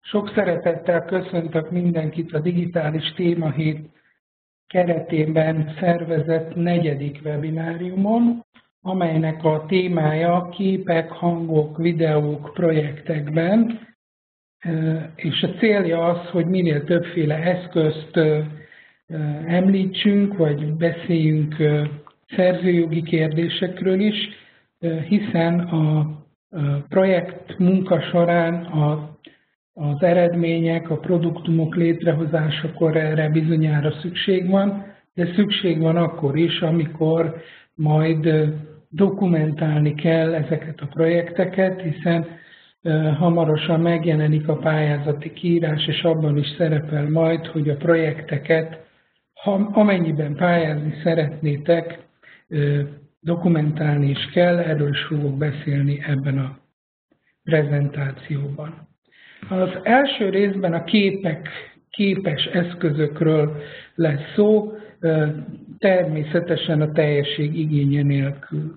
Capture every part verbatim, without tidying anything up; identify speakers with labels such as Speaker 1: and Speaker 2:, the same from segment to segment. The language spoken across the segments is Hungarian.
Speaker 1: Sok szeretettel köszöntök mindenkit a Digitális Témahét keretében szervezett negyedik webináriumon, amelynek a témája képek, hangok, videók projektekben, és a célja az, hogy minél többféle eszközt említsünk, vagy beszéljünk szerzőjogi kérdésekről is, hiszen a projekt munka során a az eredmények, a produktumok létrehozásakor erre bizonyára szükség van, de szükség van akkor is, amikor majd dokumentálni kell ezeket a projekteket, hiszen hamarosan megjelenik a pályázati kiírás, és abban is szerepel majd, hogy a projekteket, ha, amennyiben pályázni szeretnétek, dokumentálni is kell, erről is fogok beszélni ebben a prezentációban. Az első részben a képek, képes eszközökről lesz szó, természetesen a teljesség igénye nélkül.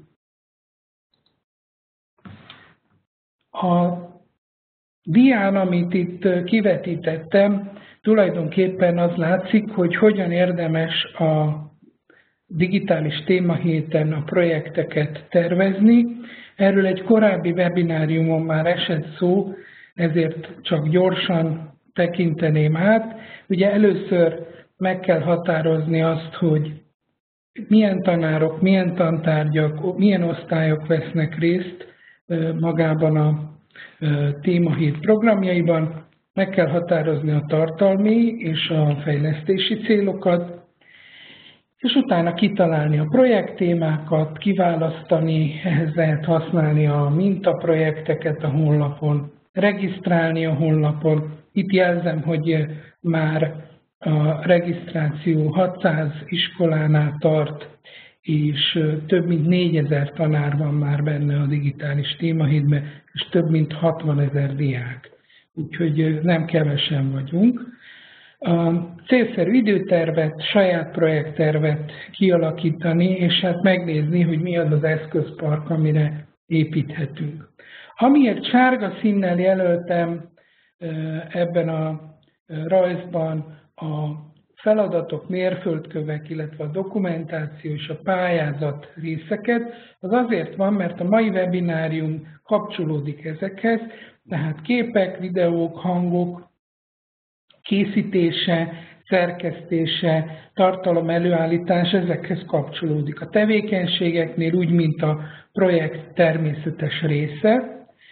Speaker 1: A dián, amit itt kivetítettem, tulajdonképpen az látszik, hogy hogyan érdemes a digitális témahéten a projekteket tervezni. Erről egy korábbi webináriumon már esett szó, ezért csak gyorsan tekinteném át. Ugye először meg kell határozni azt, hogy milyen tanárok, milyen tantárgyak, milyen osztályok vesznek részt magában a témahét programjaiban. Meg kell határozni a tartalmi és a fejlesztési célokat, és utána kitalálni a projekttémákat, kiválasztani, ehhez lehet használni a mintaprojekteket a honlapon, regisztrálni a honlapon. Itt jelzem, hogy már a regisztráció hatszáz iskolánál tart, és több mint négyezer tanár van már benne a digitális témahétben, és több mint hatvanezer diák. Úgyhogy nem kevesen vagyunk. A célszerű időtervet, saját projekttervet kialakítani, és hát megnézni, hogy mi az az eszközpark, amire építhetünk. Amiért sárga színnel jelöltem ebben a rajzban a feladatok, mérföldkövek, illetve a dokumentáció és a pályázat részeket, az azért van, mert a mai webinárium kapcsolódik ezekhez, tehát képek, videók, hangok készítése, szerkesztése, tartalom előállítás, ezekhez kapcsolódik. A tevékenységeknél úgy, mint a projekt természetes része,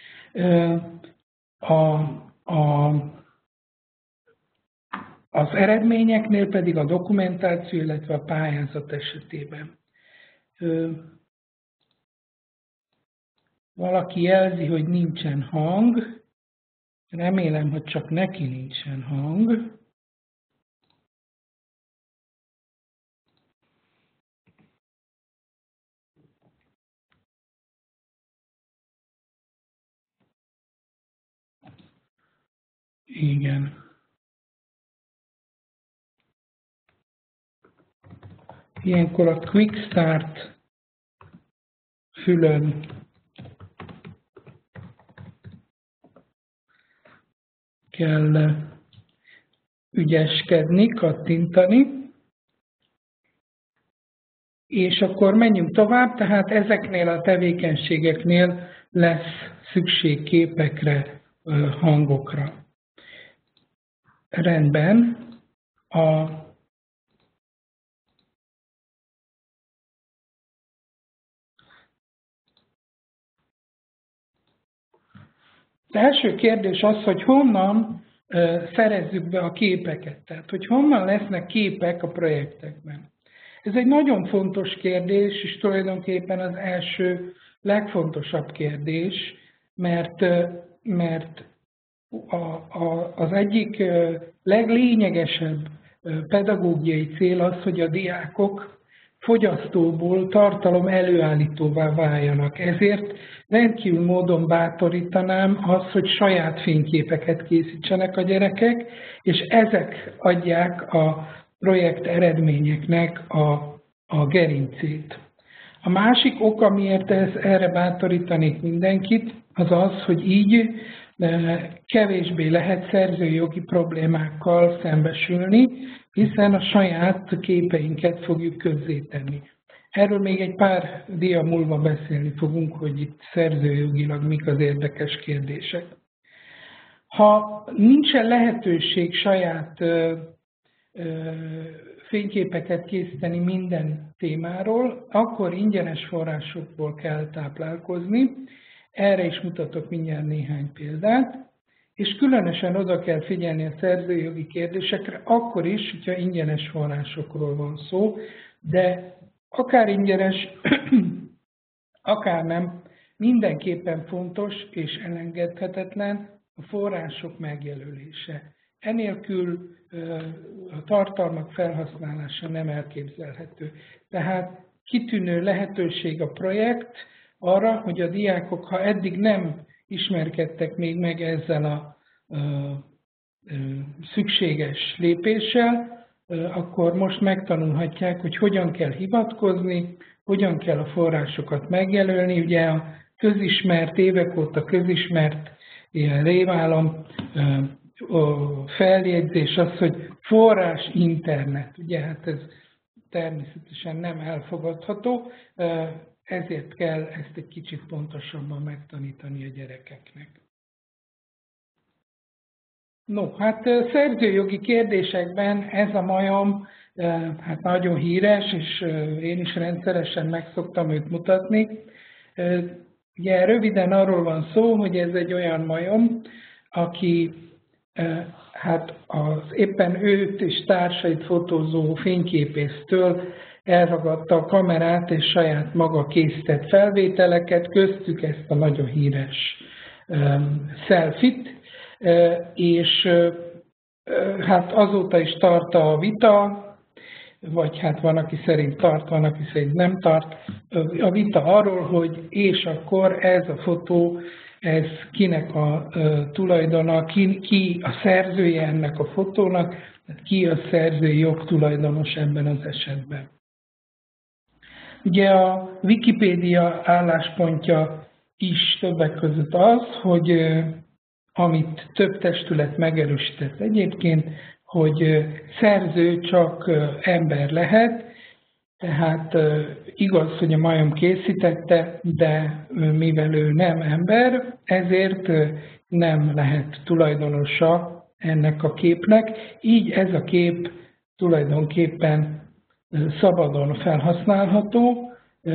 Speaker 1: a, a, az eredményeknél pedig a dokumentáció, illetve a pályázat esetében. Valaki jelzi, hogy nincsen hang. Remélem, hogy csak neki nincsen hang. Igen. Ilyenkor a Quick Start fülön kell ügyeskedni, kattintani, és akkor menjünk tovább, tehát ezeknél a tevékenységeknél lesz szükség képekre, hangokra. Rendben. A Az első kérdés az, hogy honnan szerezzük be a képeket, tehát hogy honnan lesznek képek a projektekben. Ez egy nagyon fontos kérdés, és tulajdonképpen az első legfontosabb kérdés, mert, mert a, a, az egyik leglényegesebb pedagógiai cél az, hogy a diákok fogyasztóból tartalom előállítóvá váljanak. Ezért rendkívül módon bátorítanám azt, hogy saját fényképeket készítsenek a gyerekek, és ezek adják a projekt eredményeknek a, a gerincét. A másik ok, amiért ez, erre bátorítanék mindenkit, az az, hogy így kevésbé lehet szerzőjogi problémákkal szembesülni, hiszen a saját képeinket fogjuk közzétenni. Erről még egy pár dia múlva beszélni fogunk, hogy itt szerzőjogilag mik az érdekes kérdések. Ha nincsen lehetőség saját ö, ö, fényképeket készíteni minden témáról, akkor ingyenes forrásokból kell táplálkozni. Erre is mutatok mindjárt néhány példát, és különösen oda kell figyelni a szerzőjogi kérdésekre, akkor is, hogyha ingyenes forrásokról van szó, de akár ingyenes, akár nem, mindenképpen fontos és elengedhetetlen a források megjelölése. Enélkül a tartalmak felhasználása nem elképzelhető. Tehát kitűnő lehetőség a projekt arra, hogy a diákok, ha eddig nem ismerkedtek még meg ezzel a, a, a szükséges lépéssel, akkor most megtanulhatják, hogy hogyan kell hivatkozni, hogyan kell a forrásokat megjelölni. Ugye a közismert, évek óta közismert ilyen rémálom feljegyzés az, hogy forrás internet. Ugye hát ez természetesen nem elfogadható, ezért kell ezt egy kicsit pontosabban megtanítani a gyerekeknek. No, hát szerzőjogi kérdésekben ez a majom hát nagyon híres, és én is rendszeresen meg szoktam őt mutatni. Ugye röviden arról van szó, hogy ez egy olyan majom, aki hát az éppen őt és társait fotózó fényképésztől elragadta a kamerát, és saját maga készített felvételeket, köztük ezt a nagyon híres selfit, és hát azóta is tart a vita, vagy hát van, aki szerint tart, van, aki szerint nem tart, a vita arról, hogy és akkor ez a fotó, ez kinek a tulajdona, ki, ki a szerzője ennek a fotónak, ki a szerzői jogtulajdonos ebben az esetben. Ugye a Wikipédia álláspontja is többek között az, hogy amit több testület megerősített egyébként, hogy szerző csak ember lehet, tehát igaz, hogy a majom készítette, de mivel ő nem ember, ezért nem lehet tulajdonosa ennek a képnek, így ez a kép tulajdonképpen szabadon felhasználható,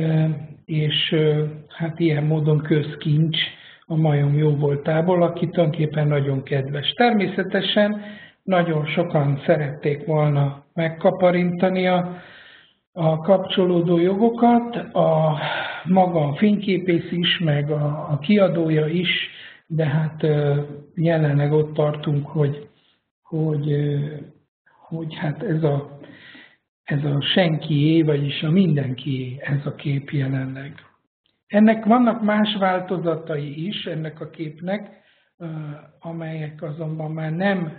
Speaker 1: és hát ilyen módon közkincs a majom jóvoltából, aki tulajdonképpen nagyon kedves. Természetesen nagyon sokan szerették volna megkaparintani a, a kapcsolódó jogokat, a maga a fényképész is, meg a, a kiadója is, de hát jelenleg ott tartunk, hogy, hogy, hogy hát ez a, ez a senkié, vagyis a mindenkié ez a kép jelenleg. Ennek vannak más változatai is, ennek a képnek, amelyek azonban már nem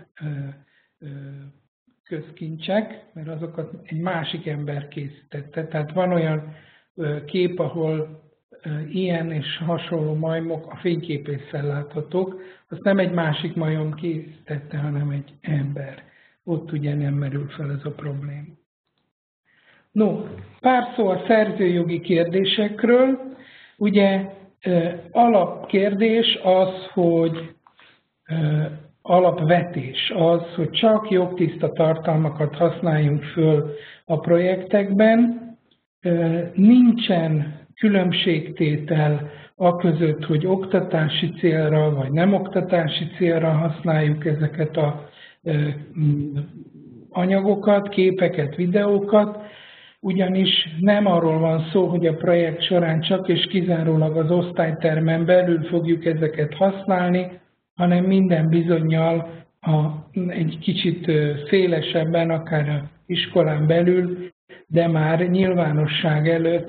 Speaker 1: közkincsek, mert azokat egy másik ember készítette. Tehát van olyan kép, ahol ilyen és hasonló majmok a fényképésszel láthatók, azt nem egy másik majom készítette, hanem egy ember. Ott ugye nem merül fel ez a probléma. No, pár szó a szerzőjogi kérdésekről. Ugye alapkérdés az, hogy alapvetés az, hogy csak jogtiszta tartalmakat használjunk föl a projektekben. Nincsen különbségtétel a között, hogy oktatási célra vagy nem oktatási célra használjuk ezeket az anyagokat, képeket, videókat, ugyanis nem arról van szó, hogy a projekt során csak és kizárólag az osztálytermen belül fogjuk ezeket használni, hanem minden bizonnyal a, egy kicsit szélesebben, akár az iskolán belül, de már nyilvánosság előtt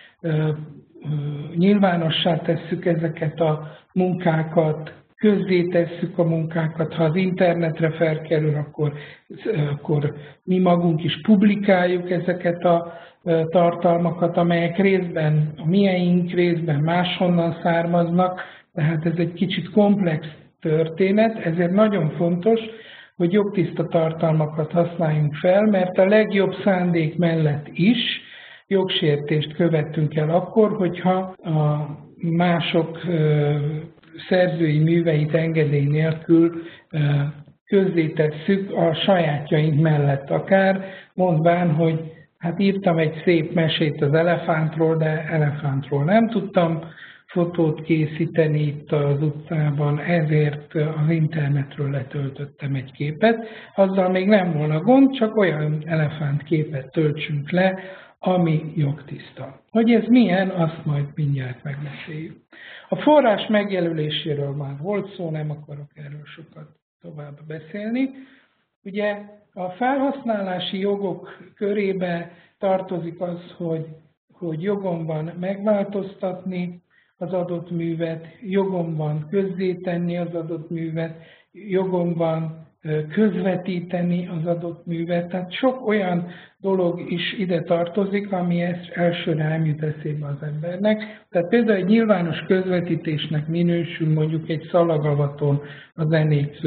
Speaker 1: nyilvánossá tesszük ezeket a munkákat, közzé tesszük a munkákat, ha az internetre felkerül, akkor, akkor mi magunk is publikáljuk ezeket a tartalmakat, amelyek részben a mieink, részben máshonnan származnak, tehát ez egy kicsit komplex történet, ezért nagyon fontos, hogy jogtiszta tartalmakat használjunk fel, mert a legjobb szándék mellett is jogsértést követünk el akkor, hogyha a mások szerzői műveit engedély nélkül közzétesszük a sajátjaink mellett akár, mondván, hogy hát írtam egy szép mesét az elefántról, de elefántról nem tudtam fotót készíteni itt az utcában, ezért az internetről letöltöttem egy képet. Azzal még nem volna gond, csak olyan elefánt képet töltsünk le, ami jogtiszta. Hogy ez milyen, azt majd mindjárt megbeszéljük. A forrás megjelöléséről már volt szó, nem akarok erről sokat tovább beszélni. Ugye a felhasználási jogok körébe tartozik az, hogy, hogy jogom van megváltoztatni az adott művet, jogom van közzétenni az adott művet, jogom van közvetíteni az adott művet. Tehát sok olyan dolog is ide tartozik, ami ezt elsőre nem jut eszébe az embernek. Tehát például egy nyilvános közvetítésnek minősül mondjuk egy szalagavaton a zenék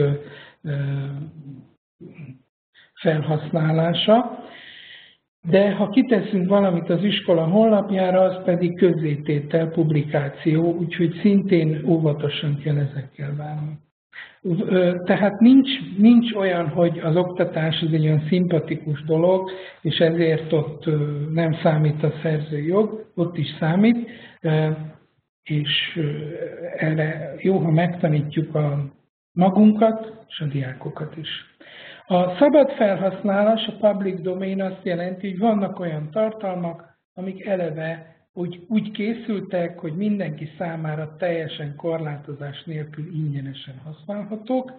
Speaker 1: felhasználása, de ha kiteszünk valamit az iskola honlapjára, az pedig közzététel, publikáció, úgyhogy szintén óvatosan kell ezekkel bánni. Tehát nincs, nincs olyan, hogy az oktatás az egy olyan szimpatikus dolog, és ezért ott nem számít a szerzői jog, ott is számít, és erre jó, ha megtanítjuk a magunkat és a diákokat is. A szabad felhasználás, a public domain azt jelenti, hogy vannak olyan tartalmak, amik eleve úgy, úgy készültek, hogy mindenki számára teljesen korlátozás nélkül ingyenesen használhatók.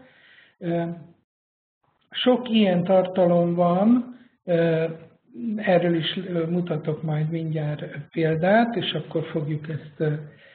Speaker 1: Sok ilyen tartalom van, erről is mutatok majd mindjárt példát, és akkor fogjuk ezt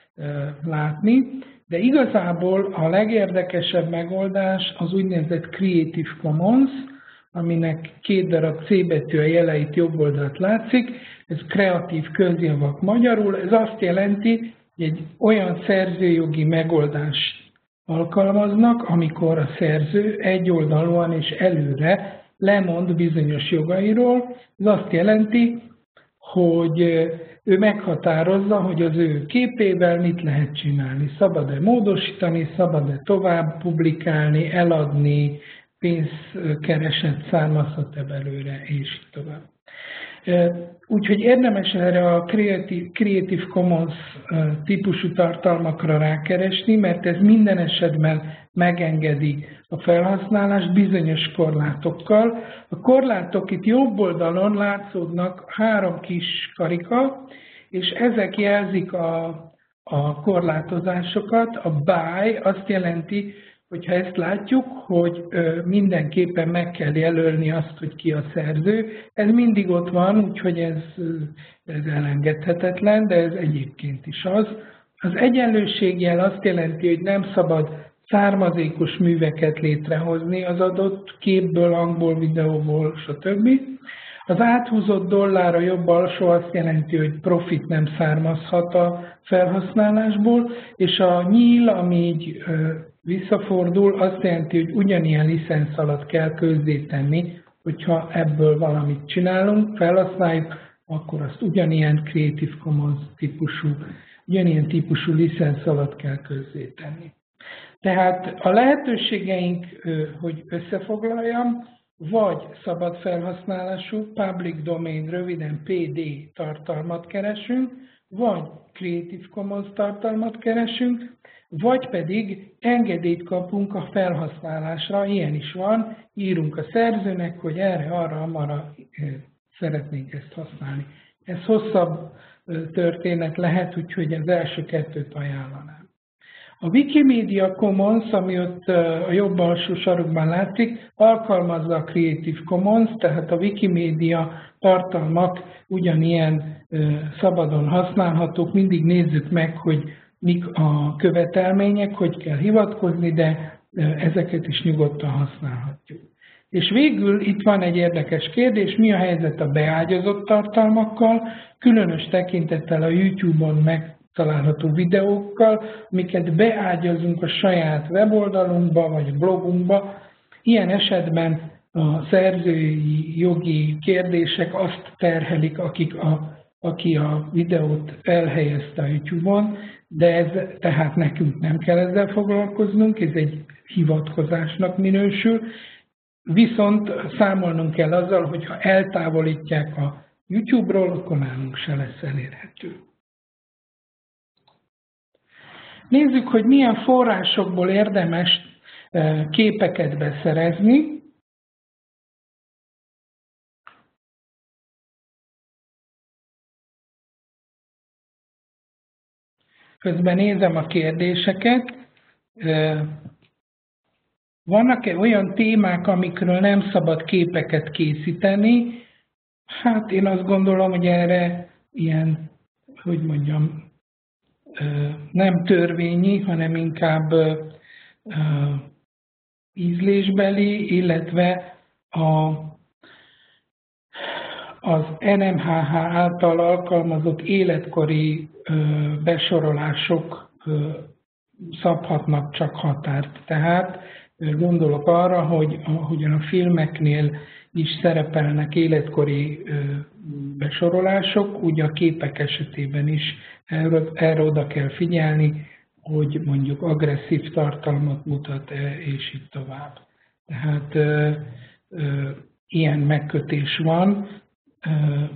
Speaker 1: látni. De igazából a legérdekesebb megoldás az úgynevezett Creative Commons, aminek két darab C betű a jeleit jobb oldalt látszik, ez kreatív közjavak magyarul, ez azt jelenti, hogy egy olyan szerzőjogi megoldást alkalmaznak, amikor a szerző egyoldalúan és előre lemond bizonyos jogairól. Ez azt jelenti, hogy ő meghatározza, hogy az ő képével mit lehet csinálni. Szabad-e módosítani, szabad-e tovább publikálni, eladni, pénzkereset származhat-e belőle, és így tovább. Úgyhogy érdemes erre a Creative, Creative Commons típusú tartalmakra rákeresni, mert ez minden esetben megengedi a felhasználást bizonyos korlátokkal. A korlátok itt jobb oldalon látszódnak három kis karika, és ezek jelzik a, a korlátozásokat. A by azt jelenti, hogyha ezt látjuk, hogy mindenképpen meg kell jelölni azt, hogy ki a szerző. Ez mindig ott van, úgyhogy ez, ez elengedhetetlen, de ez egyébként is az. Az egyenlőségjel azt jelenti, hogy nem szabad származékos műveket létrehozni az adott képből, hangból, videóból, stb. Az áthúzott dollár a jobb alsó azt jelenti, hogy profit nem származhat a felhasználásból, és a nyíl, ami így visszafordul, azt jelenti, hogy ugyanilyen licensz alatt kell közzétenni, hogyha ebből valamit csinálunk, felhasználjuk, akkor azt ugyanilyen Creative Commons típusú, ugyanilyen típusú licensz alatt kell közzétenni. Tehát a lehetőségeink, hogy összefoglaljam, vagy szabad felhasználású, public domain, röviden pé dé tartalmat keresünk, vagy Creative Commons tartalmat keresünk, vagy pedig engedélyt kapunk a felhasználásra, ilyen is van, írunk a szerzőnek, hogy erre, arra, amarra szeretnénk ezt használni. Ez hosszabb történet lehet, úgyhogy az első kettőt ajánlanám. A Wikimedia Commons, ami ott a jobb alsó sarokban látszik, alkalmazza a Creative Commons, tehát a Wikimedia tartalmak ugyanilyen szabadon használhatók. Mindig nézzük meg, hogy mik a követelmények, hogy kell hivatkozni, de ezeket is nyugodtan használhatjuk. És végül itt van egy érdekes kérdés, mi a helyzet a beágyazott tartalmakkal, különös tekintettel a YouTube-on meg található videókkal, amiket beágyazunk a saját weboldalunkba vagy blogunkba. Ilyen esetben a szerzői jogi kérdések azt terhelik, akik a, aki a videót elhelyezte a YouTube-on, de ez tehát nekünk nem kell ezzel foglalkoznunk, ez egy hivatkozásnak minősül. Viszont számolnunk kell azzal, hogy ha eltávolítják a YouTube-ról, akkor nálunk se lesz elérhető. Nézzük, hogy milyen forrásokból érdemes képeket beszerezni. Közben nézem a kérdéseket. Vannak-e olyan témák, amikről nem szabad képeket készíteni? Hát én azt gondolom, hogy erre ilyen, hogy mondjam, nem törvényi, hanem inkább ízlésbeli, illetve a, az en em há há által alkalmazott életkori besorolások szabhatnak csak határt. Tehát gondolok arra, hogy ahogyan a filmeknél is szerepelnek életkori besorolások, úgy a képek esetében is erre oda kell figyelni, hogy mondjuk agresszív tartalmat mutat-e, és így tovább. Tehát ö, ö, ilyen megkötés van, ö,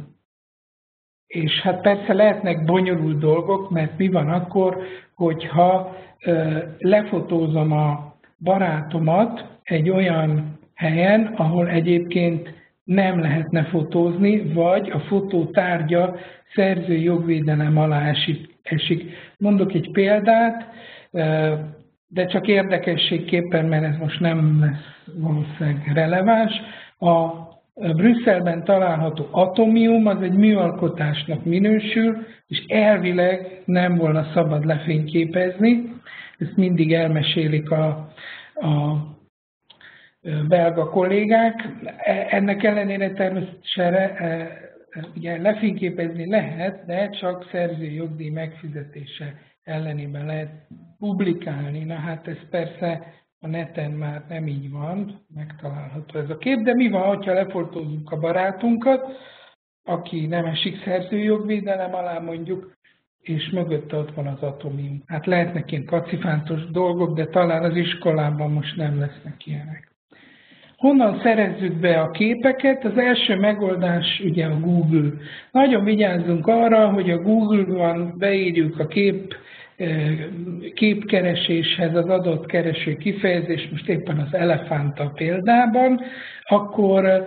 Speaker 1: és hát persze lehetnek bonyolult dolgok, mert mi van akkor, hogyha ö, lefotózom a barátomat egy olyan helyen, ahol egyébként nem lehetne fotózni, vagy a fotó tárgya szerzői jogvédelem alá esik. esik. Mondok egy példát, de csak érdekességképpen, mert ez most nem lesz valószínűleg releváns. A Brüsszelben található Atomium az egy műalkotásnak minősül, és elvileg nem volna szabad lefényképezni. Ezt mindig elmesélik a, a belga kollégák. Ennek ellenére természetesen ugye lefényképezni lehet, de csak szerzői jogdíj megfizetése ellenében lehet publikálni. Na hát ez persze a neten már nem így van, megtalálható ez a kép, de mi van, hogyha lefotózunk a barátunkat, aki nem esik szerzői jogvédelem alá mondjuk, és mögötte ott van az Atomium. Hát lehetnek ilyen kacifántos dolgok, de talán az iskolában most nem lesznek ilyenek. Honnan szerezzük be a képeket? Az első megoldás ugye a Google. Nagyon vigyázzunk arra, hogy a Google-ban beírjuk a kép, képkereséshez az adott kereső kifejezést, most éppen az elefánta példában, akkor,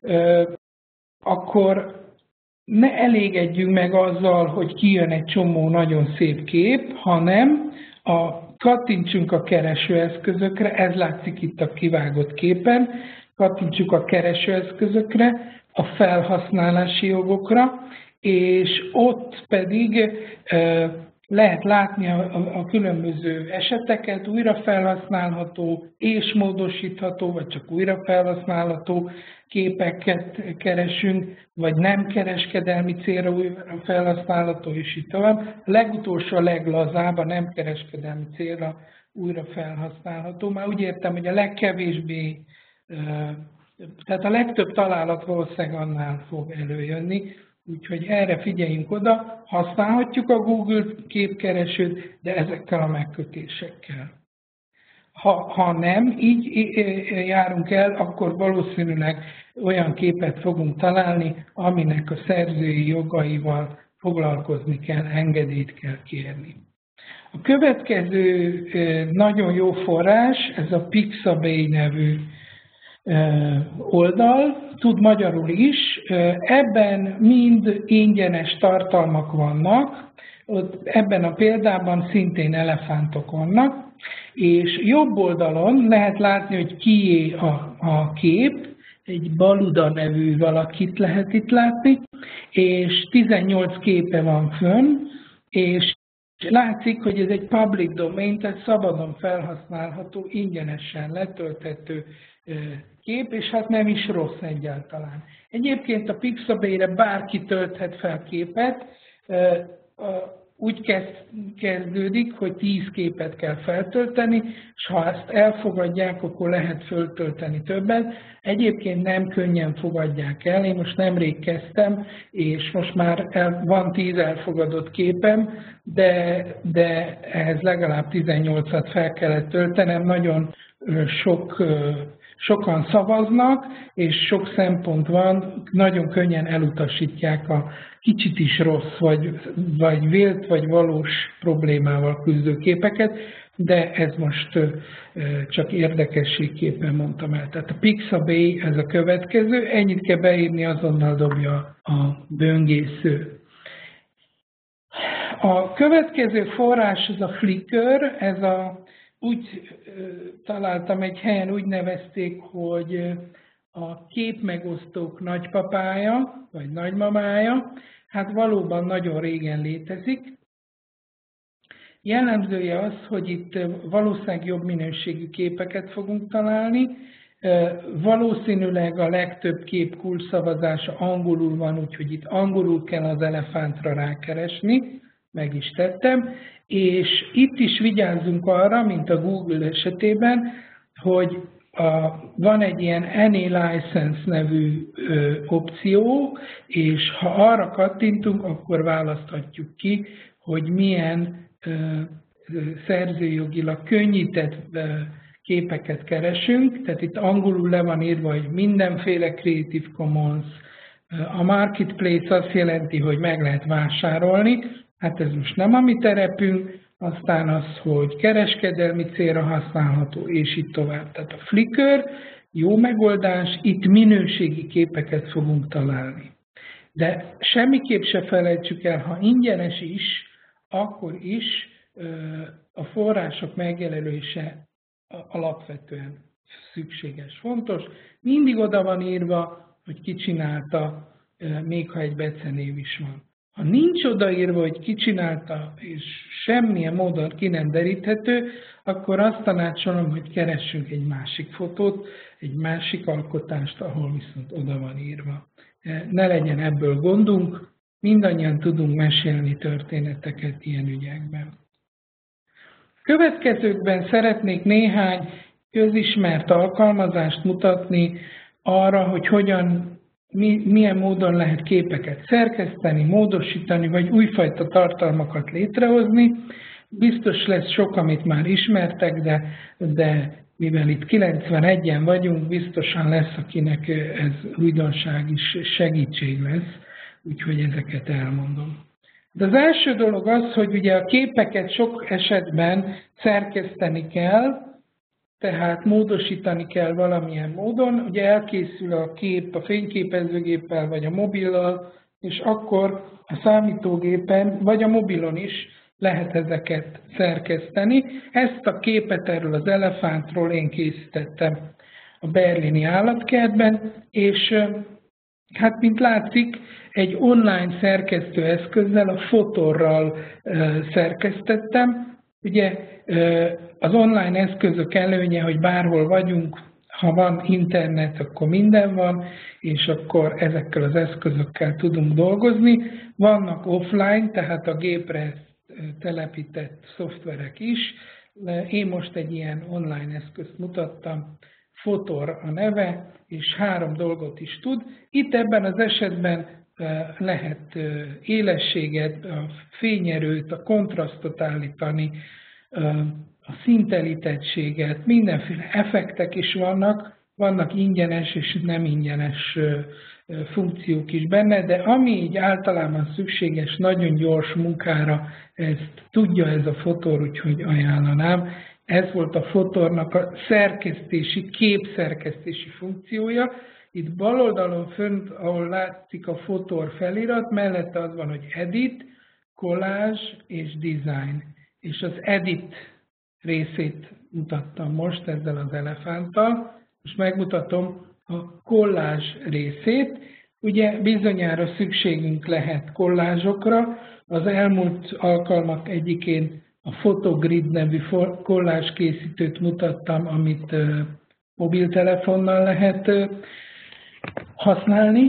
Speaker 1: akkor ne elégedjünk meg azzal, hogy kijön egy csomó nagyon szép kép, hanem a kattintsunk a keresőeszközökre, ez látszik itt a kivágott képen, kattintsuk a keresőeszközökre, a felhasználási jogokra, és ott pedig e, lehet látni a, a, a különböző eseteket, újra felhasználható és módosítható, vagy csak újra felhasználható képeket keresünk, vagy nem kereskedelmi célra újra felhasználható, és így tovább. A legutolsó, a leglazább, a nem kereskedelmi célra újra felhasználható. Már úgy értem, hogy a legkevésbé, tehát a legtöbb találat valószínűleg annál fog előjönni, úgyhogy erre figyeljünk oda, használhatjuk a Google képkeresőt, de ezekkel a megkötésekkel. Ha, ha nem így járunk el, akkor valószínűleg olyan képet fogunk találni, aminek a szerzői jogaival foglalkozni kell, engedélyt kell kérni. A következő nagyon jó forrás, ez a Pixabay nevű oldal, tud magyarul is. Ebben mind ingyenes tartalmak vannak, ott ebben a példában szintén elefántok vannak, és jobb oldalon lehet látni, hogy kié a, a kép, egy Baluda nevű valakit lehet itt látni, és tizennyolc képe van fönn, és látszik, hogy ez egy public domain, tehát szabadon felhasználható, ingyenesen letölthető kép, és hát nem is rossz egyáltalán. Egyébként a Pixabay-re bárki tölthet fel képet, úgy kezd, kezdődik, hogy tíz képet kell feltölteni, és ha ezt elfogadják, akkor lehet föltölteni többet. Egyébként nem könnyen fogadják el. Én most nemrég kezdtem, és most már el, van tíz elfogadott képem, de, de ehhez legalább tizennyolcat fel kellett töltenem. Nagyon sok, sokan szavaznak, és sok szempont van, nagyon könnyen elutasítják a kicsit is rossz, vagy, vagy vélt, vagy valós problémával küzdő képeket, de ez most csak érdekességképpen mondtam el. Tehát a Pixabay ez a következő, ennyit kell beírni, azonnal dobja a böngésző. A következő forrás az a Flickr, ez a, úgy találtam egy helyen, úgy nevezték, hogy a képmegosztók nagypapája, vagy nagymamája, hát valóban nagyon régen létezik. Jellemzője az, hogy itt valószínűleg jobb minőségű képeket fogunk találni. Valószínűleg a legtöbb kép kulcsszavazása angolul van, úgyhogy itt angolul kell az elefántra rákeresni, meg is tettem. És itt is vigyázzunk arra, mint a Google esetében, hogy A, van egy ilyen Any License nevű ö, opció, és ha arra kattintunk, akkor választhatjuk ki, hogy milyen ö, ö, szerzőjogilag könnyített ö, képeket keresünk. Tehát itt angolul le van írva, hogy mindenféle Creative Commons. A Marketplace azt jelenti, hogy meg lehet vásárolni. Hát ez most nem a mi terepünk. Aztán az, hogy kereskedelmi célra használható, és így tovább. Tehát a Flickr jó megoldás, itt minőségi képeket fogunk találni. De semmiképp se felejtsük el, ha ingyenes is, akkor is a források megjelölése alapvetően szükséges, fontos. Mindig oda van írva, hogy ki csinálta, még ha egy becenév is van. Ha nincs odaírva, hogy ki csinálta, és semmilyen módon ki nem deríthető, akkor azt tanácsolom, hogy keressünk egy másik fotót, egy másik alkotást, ahol viszont oda van írva. Ne legyen ebből gondunk, mindannyian tudunk mesélni történeteket ilyen ügyekben. Következőkben szeretnék néhány közismert alkalmazást mutatni arra, hogy hogyan milyen módon lehet képeket szerkeszteni, módosítani, vagy újfajta tartalmakat létrehozni. Biztos lesz sok, amit már ismertek, de, de mivel itt kilencvenegyen vagyunk, biztosan lesz, akinek ez újdonság is segítség lesz, úgyhogy ezeket elmondom. De az első dolog az, hogy ugye a képeket sok esetben szerkeszteni kell, tehát módosítani kell valamilyen módon. Ugye elkészül a kép a fényképezőgéppel vagy a mobillal, és akkor a számítógépen vagy a mobilon is lehet ezeket szerkeszteni. Ezt a képet erről az elefántról én készítettem a berlini állatkertben, és hát mint látszik, egy online szerkesztő eszközzel, a Fotorral szerkesztettem. Ugye az online eszközök előnye, hogy bárhol vagyunk, ha van internet, akkor minden van, és akkor ezekkel az eszközökkel tudunk dolgozni. Vannak offline, tehát a gépre telepített szoftverek is. Én most egy ilyen online eszközt mutattam, Fotor a neve, és három dolgot is tud. Itt ebben az esetben lehet élességet, a fényerőt, a kontrasztot állítani, a szintelítettséget, mindenféle effektek is vannak, vannak ingyenes és nem ingyenes funkciók is benne, de ami így általában szükséges nagyon gyors munkára, ezt tudja ez a Fotor, úgyhogy ajánlanám. Ez volt a Fotornak a szerkesztési, képszerkesztési funkciója. Itt bal oldalon fönt, ahol látszik a Fotor felirat, mellette az van, hogy Edit, Collage és Design. És az Edit részét mutattam most ezzel az elefánttal. Most megmutatom a kollázs részét. Ugye bizonyára szükségünk lehet kollázsokra. Az elmúlt alkalmak egyikén a Photogrid nevű kollázskészítőt mutattam, amit mobiltelefonnal lehet használni.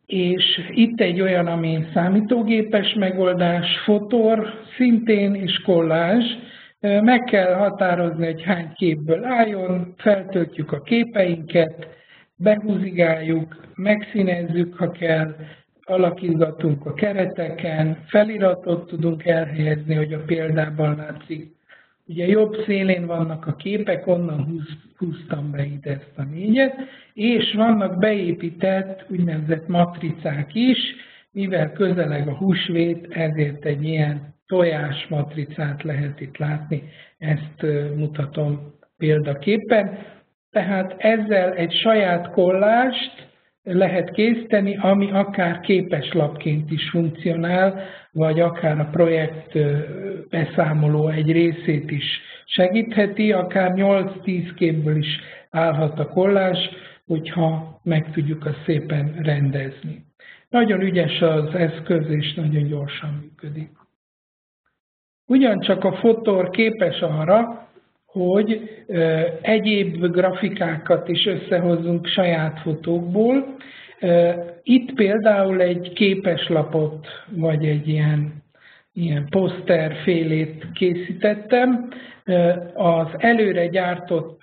Speaker 1: És itt egy olyan, ami számítógépes megoldás, fotor szintén és kollázs. Meg kell határozni, hogy hány képből álljon, feltöltjük a képeinket, behúzigáljuk, megszínezzük, ha kell, alakítgatunk a kereteken, feliratot tudunk elhelyezni, hogy a példában látszik. Ugye jobb szélén vannak a képek, onnan húz, húztam be ide ezt a négyet, és vannak beépített úgynevezett matricák is, mivel közeleg a húsvét, ezért egy ilyen tojás matricát lehet itt látni, ezt mutatom példaképpen. Tehát ezzel egy saját kollást lehet készíteni, ami akár képeslapként is funkcionál, vagy akár a projekt beszámoló egy részét is segítheti, akár nyolc-tíz képből is állhat a kollázs, hogyha meg tudjuk azt szépen rendezni. Nagyon ügyes az eszköz, és nagyon gyorsan működik. Ugyancsak a Fotor képes arra, hogy egyéb grafikákat is összehozzunk saját fotókból. Itt például egy képeslapot, vagy egy ilyen, ilyen poszterfélét készítettem. Az előre gyártott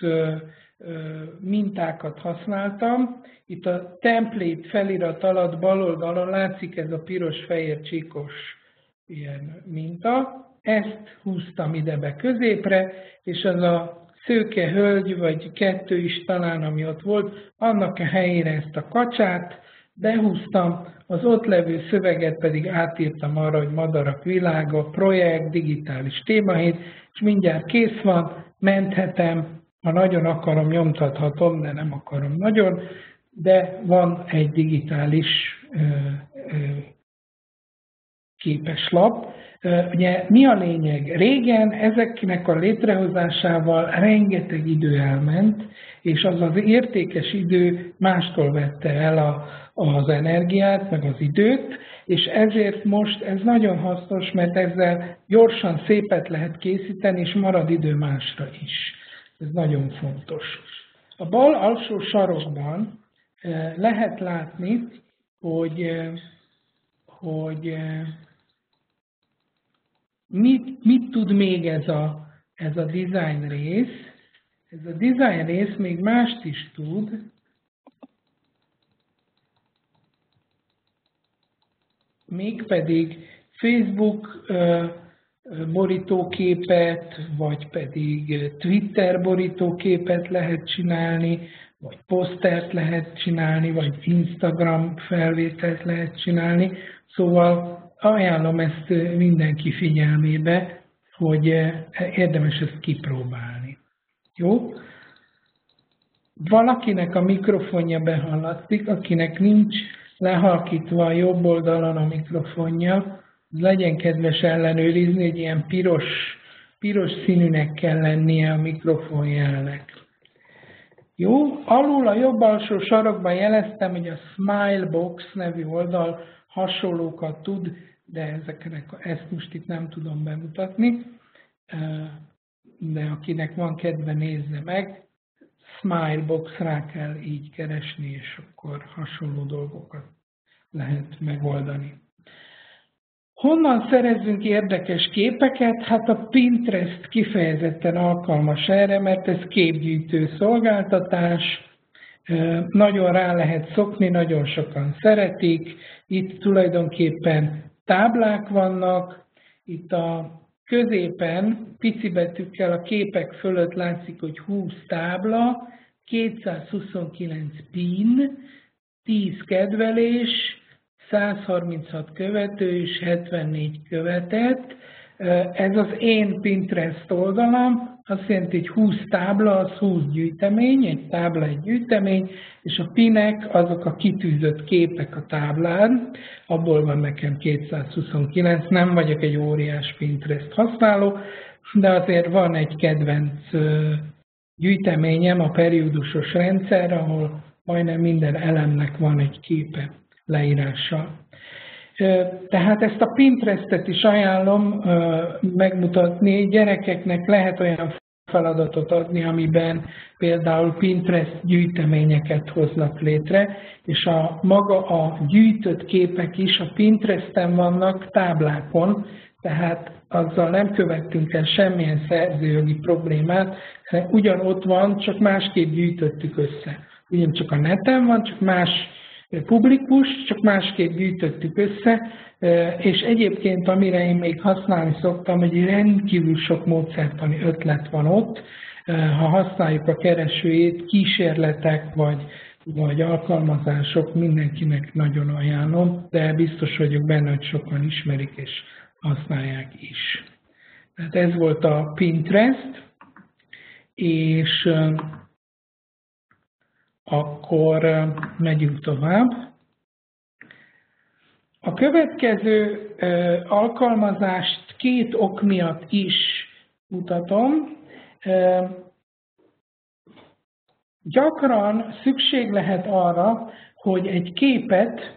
Speaker 1: mintákat használtam. Itt a template felirat alatt bal oldalon látszik ez a piros-fehér csíkos ilyen minta. Ezt húztam ide be középre, és az a szőke hölgy, vagy kettő is talán, ami ott volt, annak a helyére ezt a kacsát behúztam, az ott levő szöveget pedig átírtam arra, hogy Madarak világa, projekt, digitális témahét, és mindjárt kész van, menthetem, ha nagyon akarom, nyomtathatom, de nem akarom nagyon, de van egy digitális ö, ö, képeslap. Ugye mi a lényeg? Régen ezeknek a létrehozásával rengeteg idő elment, és az az értékes idő mástól vette el a, az energiát, meg az időt, és ezért most ez nagyon hasznos, mert ezzel gyorsan szépet lehet készíteni, és marad idő másra is. Ez nagyon fontos. A bal alsó sarokban lehet látni, hogy, hogy Mit, mit tud még ez a, ez a design rész? Ez a design rész még mást is tud. Mégpedig Facebook uh, borítóképet, vagy pedig Twitter borítóképet lehet csinálni, vagy posztert lehet csinálni, vagy Instagram felvételt lehet csinálni. Szóval ajánlom ezt mindenki figyelmébe, hogy érdemes ezt kipróbálni. Jó? Valakinek a mikrofonja behallatszik, akinek nincs lehalkítva a jobb oldalon a mikrofonja, legyen kedves ellenőrizni, hogy ilyen piros, piros színűnek kell lennie a mikrofonjelnek. Jó? Alul a jobb alsó sarokban jeleztem, hogy a Smilebox nevű oldal hasonlókat tud, de ezeknek, ezt most itt nem tudom bemutatni, de akinek van kedve, nézze meg. Smilebox rá kell így keresni, és akkor hasonló dolgokat lehet megoldani. Honnan szerezzünk érdekes képeket? Hát a Pinterest kifejezetten alkalmas erre, mert ez képgyűjtő szolgáltatás, nagyon rá lehet szokni, nagyon sokan szeretik. Itt tulajdonképpen táblák vannak, itt a középen pici betűkkel a képek fölött látszik, hogy húsz tábla, kétszázhuszonkilenc pin, tíz kedvelés, százharminchat követő és hetvennégy követett. Ez az én Pinterest oldalam, azt jelenti, hogy húsz tábla, az húsz gyűjtemény, egy tábla egy gyűjtemény, és a pinek azok a kitűzött képek a táblán, abból van nekem kétszázhuszonkilenc, nem vagyok egy óriás Pinterest használó, de azért van egy kedvenc gyűjteményem, a periódusos rendszer, ahol majdnem minden elemnek van egy képe leírással. Tehát ezt a Pinterestet is ajánlom megmutatni, gyerekeknek lehet olyan feladatot adni, amiben például Pinterest gyűjteményeket hoznak létre, és a maga a gyűjtött képek is a Pinteresten vannak táblákon, tehát azzal nem követtünk el semmilyen szerzőjogi problémát, hiszen ugyanott van, csak másképp gyűjtöttük össze. Ugyancsak a neten van, csak más publikus, csak másképp gyűjtöttük össze, és egyébként amire én még használni szoktam, hogy rendkívül sok módszertani ötlet van ott, ha használjuk a keresőjét, kísérletek vagy, vagy alkalmazások, mindenkinek nagyon ajánlom, de biztos vagyok benne, hogy sokan ismerik és használják is. Tehát ez volt a Pinterest, és akkor megyünk tovább. A következő alkalmazást két ok miatt is mutatom. Gyakran szükség lehet arra, hogy egy képet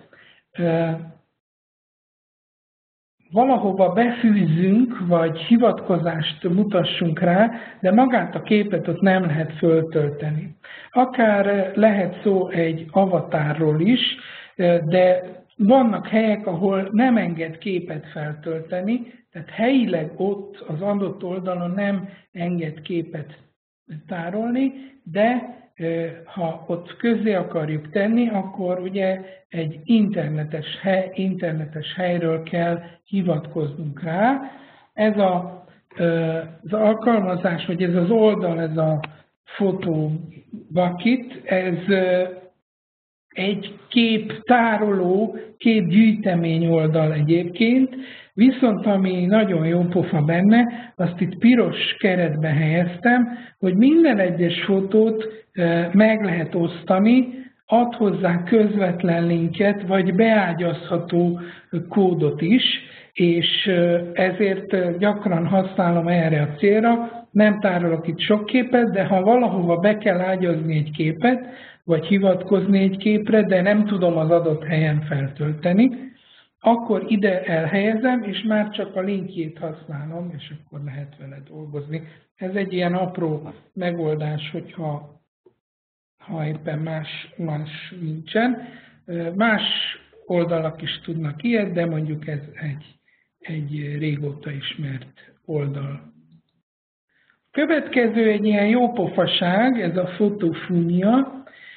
Speaker 1: valahova befűzzünk, vagy hivatkozást mutassunk rá, de magát a képet ott nem lehet föltölteni. Akár lehet szó egy avatárról is, de vannak helyek, ahol nem enged képet feltölteni, tehát helyileg ott az adott oldalon nem enged képet tárolni, de ha ott közzé akarjuk tenni, akkor ugye egy internetes, hely, internetes helyről kell hivatkoznunk rá. Ez a, az alkalmazás, vagy ez az oldal, ez a Photo Bucket, ez egy képtároló, képgyűjtemény oldal egyébként, viszont ami nagyon jó pofa benne, azt itt piros keretbe helyeztem, hogy minden egyes fotót meg lehet osztani, ad hozzá közvetlen linket, vagy beágyazható kódot is, és ezért gyakran használom erre a célra. Nem tárolok itt sok képet, de ha valahova be kell ágyazni egy képet, vagy hivatkozni egy képre, de nem tudom az adott helyen feltölteni, akkor ide elhelyezem, és már csak a linkjét használom, és akkor lehet vele dolgozni. Ez egy ilyen apró megoldás, hogyha ha éppen más, más nincsen. Más oldalak is tudnak ilyet, de mondjuk ez egy, egy régóta ismert oldal. Következő egy ilyen jópofaság, ez a Fotofunia.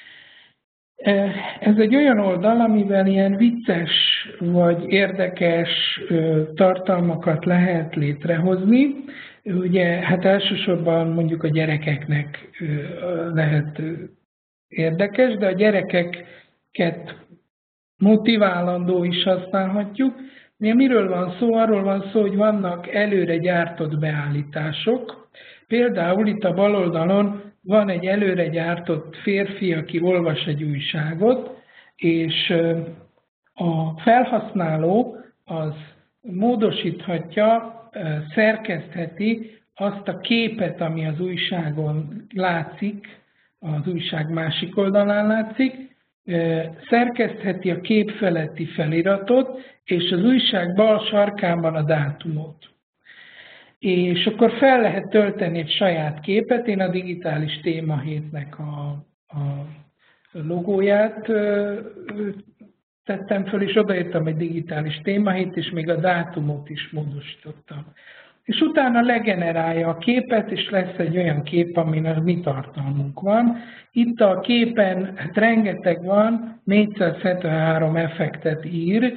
Speaker 1: Ez egy olyan oldal, amivel ilyen vicces vagy érdekes tartalmakat lehet létrehozni. Ugye, hát elsősorban mondjuk a gyerekeknek lehet érdekes, de a gyerekeket motiválandó is használhatjuk. Miről van szó? Arról van szó, hogy vannak előre gyártott beállítások. Például itt a bal oldalon van egy előre gyártott férfi, aki olvas egy újságot, és a felhasználó az módosíthatja, szerkesztheti azt a képet, ami az újságon látszik, az újság másik oldalán látszik, szerkesztheti a kép feletti feliratot, és az újság bal sarkában a dátumot. És akkor fel lehet tölteni egy saját képet. Én a Digitális Témahétnek a, a logóját tettem föl, és odaírtam egy Digitális Témahét, és még a dátumot is módosítottam. És utána legenerálja a képet, és lesz egy olyan kép, amin a mi tartalmunk van. Itt a képen hát rengeteg van, négyszázhetvenhárom effektet ír.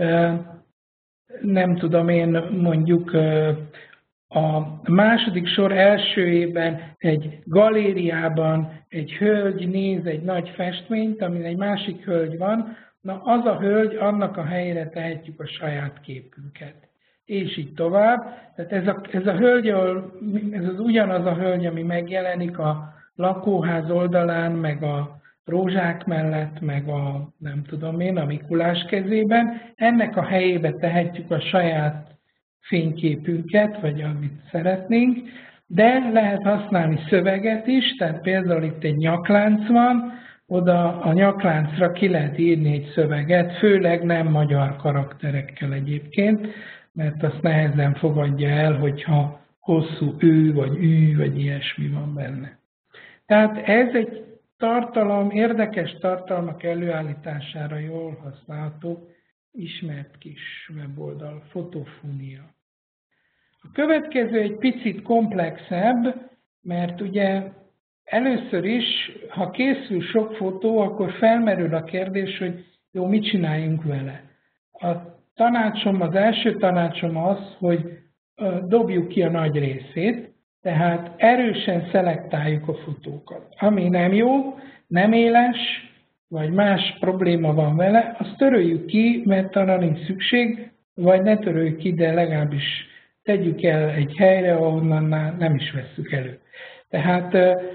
Speaker 1: Nem tudom én mondjuk a második sor elsőjében egy galériában egy hölgy néz egy nagy festményt, amin egy másik hölgy van, na az a hölgy, annak a helyére tehetjük a saját képünket. És így tovább. Tehát ez a, ez a hölgy, ez az ugyanaz a hölgy, ami megjelenik a lakóház oldalán, meg a rózsák mellett, meg a nem tudom én, a Mikulás kezében. Ennek a helyébe tehetjük a saját fényképünket, vagy amit szeretnénk, de lehet használni szöveget is, tehát például itt egy nyaklánc van, oda a nyakláncra ki lehet írni egy szöveget, főleg nem magyar karakterekkel egyébként, mert azt nehezen fogadja el, hogyha hosszú ő, vagy ű, vagy ilyesmi van benne. Tehát ez egy tartalom, érdekes tartalmak előállítására jól használható, ismert kis weboldal, Fotofunia. A következő egy picit komplexebb, mert ugye először is, ha készül sok fotó, akkor felmerül a kérdés, hogy jó, mit csináljunk vele. A tanácsom, az első tanácsom az, hogy dobjuk ki a nagy részét, tehát erősen szelektáljuk a fotókat. Ami nem jó, nem éles, vagy más probléma van vele, azt töröljük ki, mert arra nincs szükség, vagy ne töröljük ki, de legalábbis tegyük el egy helyre, ahonnan nem is vesszük elő. Tehát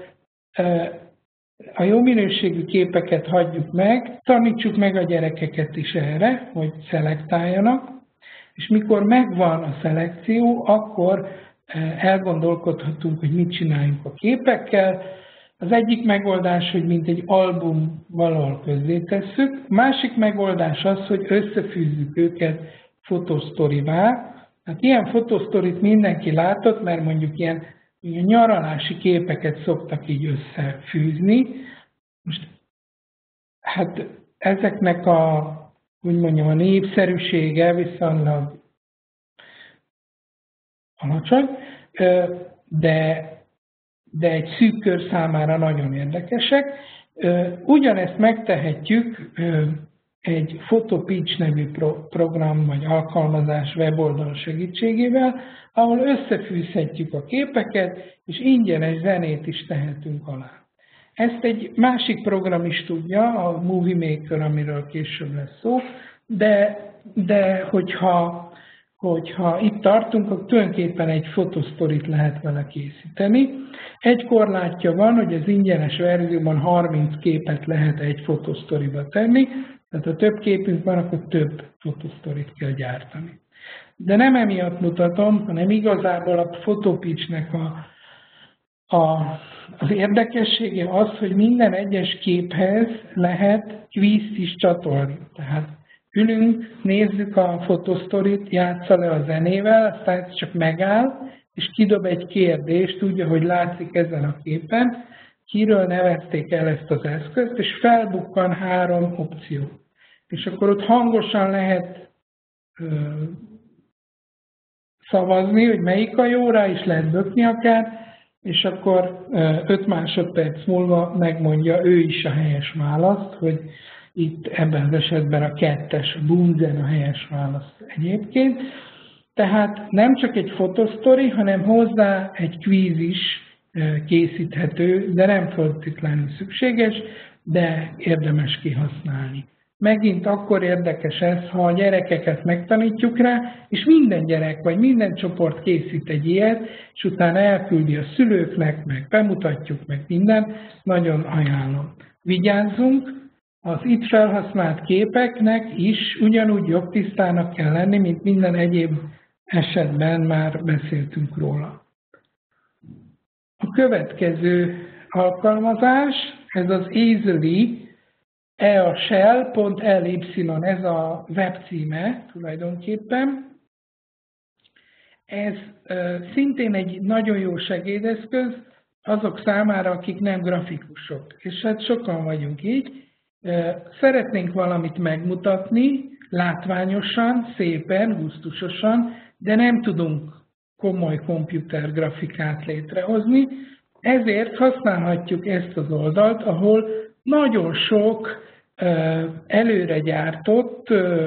Speaker 1: a jó minőségű képeket hagyjuk meg, tanítsuk meg a gyerekeket is erre, hogy szelektáljanak, és mikor megvan a szelekció, akkor elgondolkodhatunk, hogy mit csináljunk a képekkel. Az egyik megoldás, hogy mint egy album valahol közzétesszük, másik megoldás az, hogy összefűzzük őket fotosztorivá. Hát ilyen fotosztorit mindenki látott, mert mondjuk ilyen, ilyen nyaralási képeket szoktak így összefűzni. Most, hát ezeknek a, úgy mondjam, a népszerűsége viszonylag alacsony, de, de egy szűk kör számára nagyon érdekesek. Ugyanezt megtehetjük egy PhotoPitch nevű program vagy alkalmazás weboldal segítségével, ahol összefűzhetjük a képeket, és ingyenes zenét is tehetünk alá. Ezt egy másik program is tudja, a Movie Maker, amiről később lesz szó, de, de hogyha, hogyha itt tartunk, akkor tulajdonképpen egy fotosztorit lehet vele készíteni. Egy korlátja van, hogy az ingyenes verzióban harminc képet lehet egy fotosztoriba tenni, tehát ha több képünk van, akkor több fotosztorit kell gyártani. De nem emiatt mutatom, hanem igazából a PhotoPitch-nek a, a, az érdekessége az, hogy minden egyes képhez lehet kvízt is csatolni. Tehát ülünk, nézzük a fotosztorit, játsza le a zenével, aztán ez csak megáll, és kidob egy kérdést, úgy, ahogy látszik ezen a képen, kiről nevezték el ezt az eszközt, és felbukkan három opció. És akkor ott hangosan lehet ö, szavazni, hogy melyik a jó, rá is lehet bökni akár, és akkor öt másodperc múlva megmondja ő is a helyes választ, hogy itt ebben az esetben a kettes, a Bunzen a helyes válasz egyébként. Tehát nem csak egy fotosztori, hanem hozzá egy kvíz is készíthető, de nem feltétlenül szükséges, de érdemes kihasználni. Megint akkor érdekes ez, ha a gyerekeket megtanítjuk rá, és minden gyerek vagy minden csoport készít egy ilyet, és utána elküldi a szülőknek, meg bemutatjuk, meg minden, nagyon ajánlom. Vigyázzunk, az itt felhasznált képeknek is ugyanúgy jogtisztának kell lenni, mint minden egyéb esetben már beszéltünk róla. A következő alkalmazás, ez az Easily, eashell pont ly, ez a webcíme tulajdonképpen. Ez uh, szintén egy nagyon jó segédeszköz azok számára, akik nem grafikusok. És hát sokan vagyunk így. Uh, szeretnénk valamit megmutatni, látványosan, szépen, gusztusosan, de nem tudunk komoly komputergrafikát létrehozni. Ezért használhatjuk ezt az oldalt, ahol nagyon sok előre gyártott,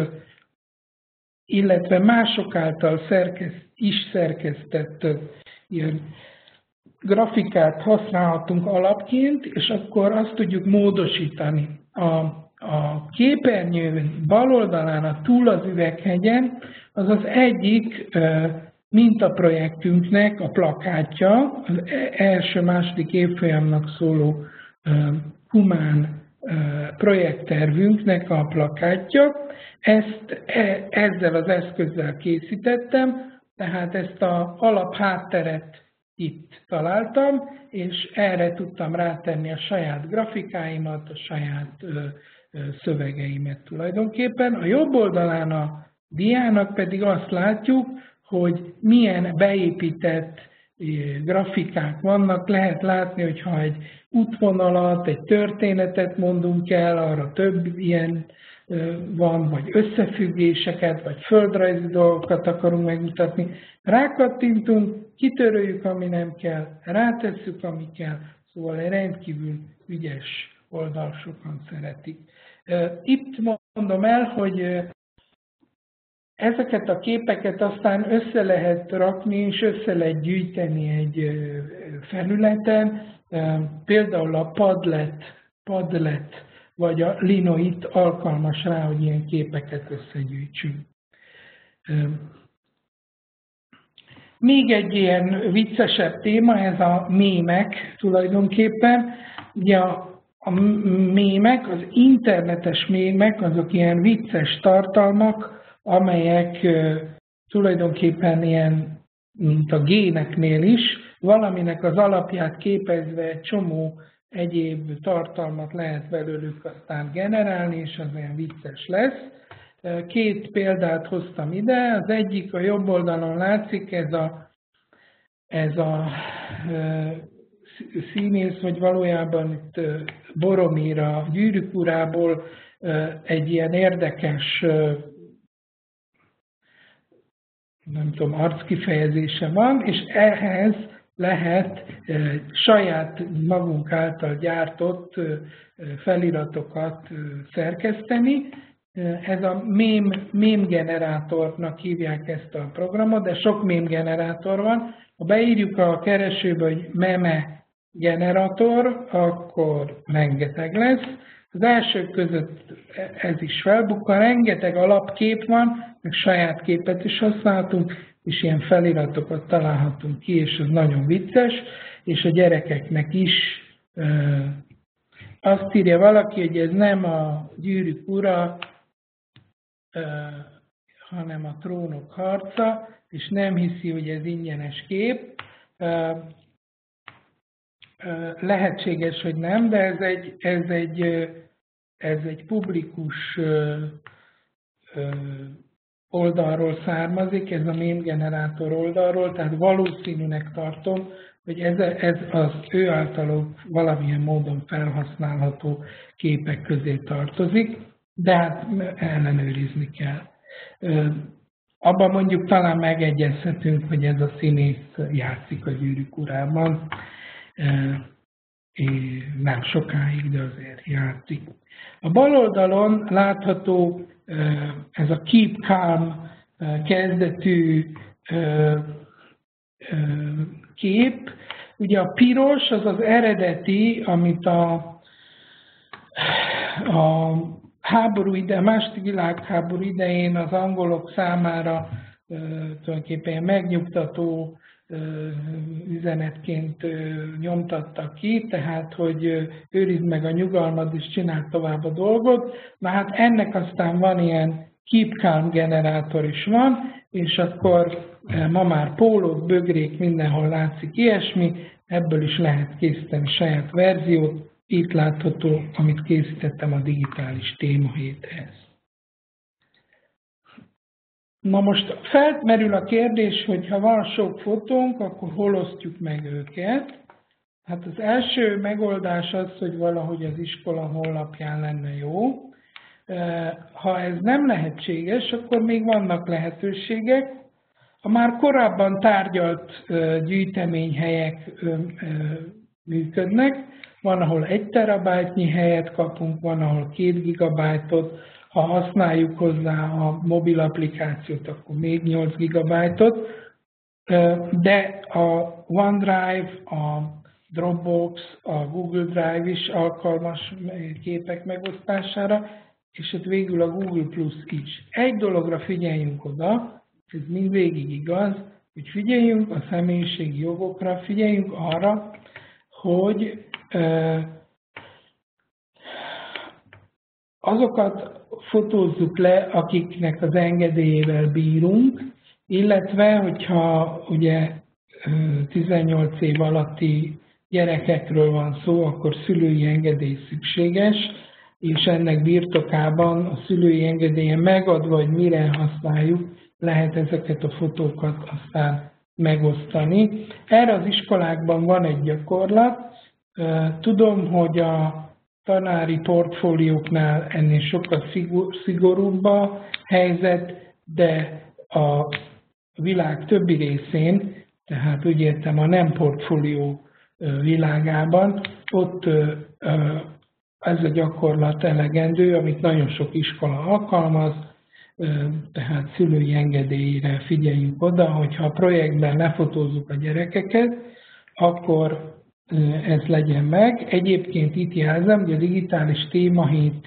Speaker 1: illetve mások által szerkeszt, is szerkesztett ilyen grafikát használhatunk alapként, és akkor azt tudjuk módosítani. A, a képernyőn bal oldalán, a túl az üveghegyen, az az egyik mintaprojektünknek a plakátja, az első-második évfolyamnak szóló humán projekttervünknek a plakátja. Ezt e, ezzel az eszközzel készítettem, tehát ezt az alaphátteret itt találtam, és erre tudtam rátenni a saját grafikáimat, a saját ö, ö, szövegeimet tulajdonképpen. A jobb oldalán a diának pedig azt látjuk, hogy milyen beépített grafikák vannak, lehet látni, hogyha egy útvonalat, egy történetet mondunk el, arra több ilyen van, vagy összefüggéseket, vagy földrajzi dolgokat akarunk megmutatni. Rákattintunk, kitöröljük, ami nem kell, rátesszük, ami kell, szóval egy rendkívül ügyes oldal, sokan szeretik. Itt mondom el, hogy ezeket a képeket aztán össze lehet rakni, és össze lehet gyűjteni egy felületen, például a Padlet, Padlet vagy a Linoit alkalmas rá, hogy ilyen képeket összegyűjtsünk. Még egy ilyen viccesebb téma, ez a mémek tulajdonképpen. Ugye a, a mémek, az internetes mémek, azok ilyen vicces tartalmak, amelyek uh, tulajdonképpen ilyen, mint a géneknél is, valaminek az alapját képezve egy csomó egyéb tartalmat lehet belőlük aztán generálni, és az olyan vicces lesz. Két példát hoztam ide, az egyik a jobb oldalon látszik, ez a, ez a e, színész, vagy valójában itt Boromir a Gyűrűk urából e, egy ilyen érdekes, e, nem tudom, arckifejezése van, és ehhez lehet e, saját magunk által gyártott e, feliratokat e, szerkeszteni. Ez a mém, mém generátornak hívják ezt a programot, de sok mém generátor van. Ha beírjuk a keresőbe, hogy meme generátor, akkor rengeteg lesz. Az elsők között ez is felbukkan, rengeteg alapkép van, meg saját képet is használhatunk, és ilyen feliratokat találhatunk ki, és ez nagyon vicces, és a gyerekeknek is azt írja valaki, hogy ez nem a Gyűrűk ura, hanem a Trónok harca, és nem hiszi, hogy ez ingyenes kép. Lehetséges, hogy nem, de ez egy, ez egy, ez egy publikus oldalról származik, ez a mém generátor oldalról, tehát valószínűnek tartom, hogy ez, ez az ő általuk valamilyen módon felhasználható képek közé tartozik, de hát ellenőrizni kell. Abban mondjuk talán megegyezhetünk, hogy ez a színész játszik a Gyűrűk urában, nem sokáig, de azért játszik. A bal oldalon látható ez a Keep Calm kezdetű kép. Ugye a piros az az eredeti, amit a, a háború ide, a második világháború idején az angolok számára e, tulajdonképpen megnyugtató e, üzenetként e, nyomtattak ki, tehát, hogy e, őrizd meg a nyugalmat és csináld tovább a dolgot. Na hát ennek aztán van ilyen Keep Calm generátor is van, és akkor e, ma már pólók, bögrék, mindenhol látszik ilyesmi, ebből is lehet készíteni saját verziót. Itt látható, amit készítettem a digitális témahéthez. Na most felmerül a kérdés, hogy ha van sok fotónk, akkor hol osztjuk meg őket? Hát az első megoldás az, hogy valahogy az iskola honlapján lenne jó. Ha ez nem lehetséges, akkor még vannak lehetőségek. A már korábban tárgyalt gyűjteményhelyek működnek. Van, ahol egy terabájtnyi helyet kapunk, van, ahol két gigabájtot. Ha használjuk hozzá a mobil applikációt, akkor még nyolc gigabájtot. De a OneDrive, a Dropbox, a Google Drive is alkalmas képek megosztására, és hát végül a Google Plus is. Egy dologra figyeljünk oda, ez mindvégig igaz, hogy figyeljünk a személyiségi jogokra, figyeljünk arra, hogy azokat fotózzuk le, akiknek az engedélyével bírunk, illetve, hogyha ugye tizennyolc év alatti gyerekekről van szó, akkor szülői engedély szükséges, és ennek birtokában a szülői engedélye megadva, hogy mire használjuk, lehet ezeket a fotókat aztán megosztani. Erre az iskolákban van egy gyakorlat. Tudom, hogy a tanári portfólióknál ennél sokkal szigorúbb a helyzet, de a világ többi részén, tehát úgy értem a nem portfólió világában, ott ez a gyakorlat elegendő, amit nagyon sok iskola alkalmaz, tehát szülői engedélyre figyeljünk oda, hogyha a projektben lefotózzuk a gyerekeket, akkor ez legyen meg. Egyébként itt jelzem, hogy a digitális témahét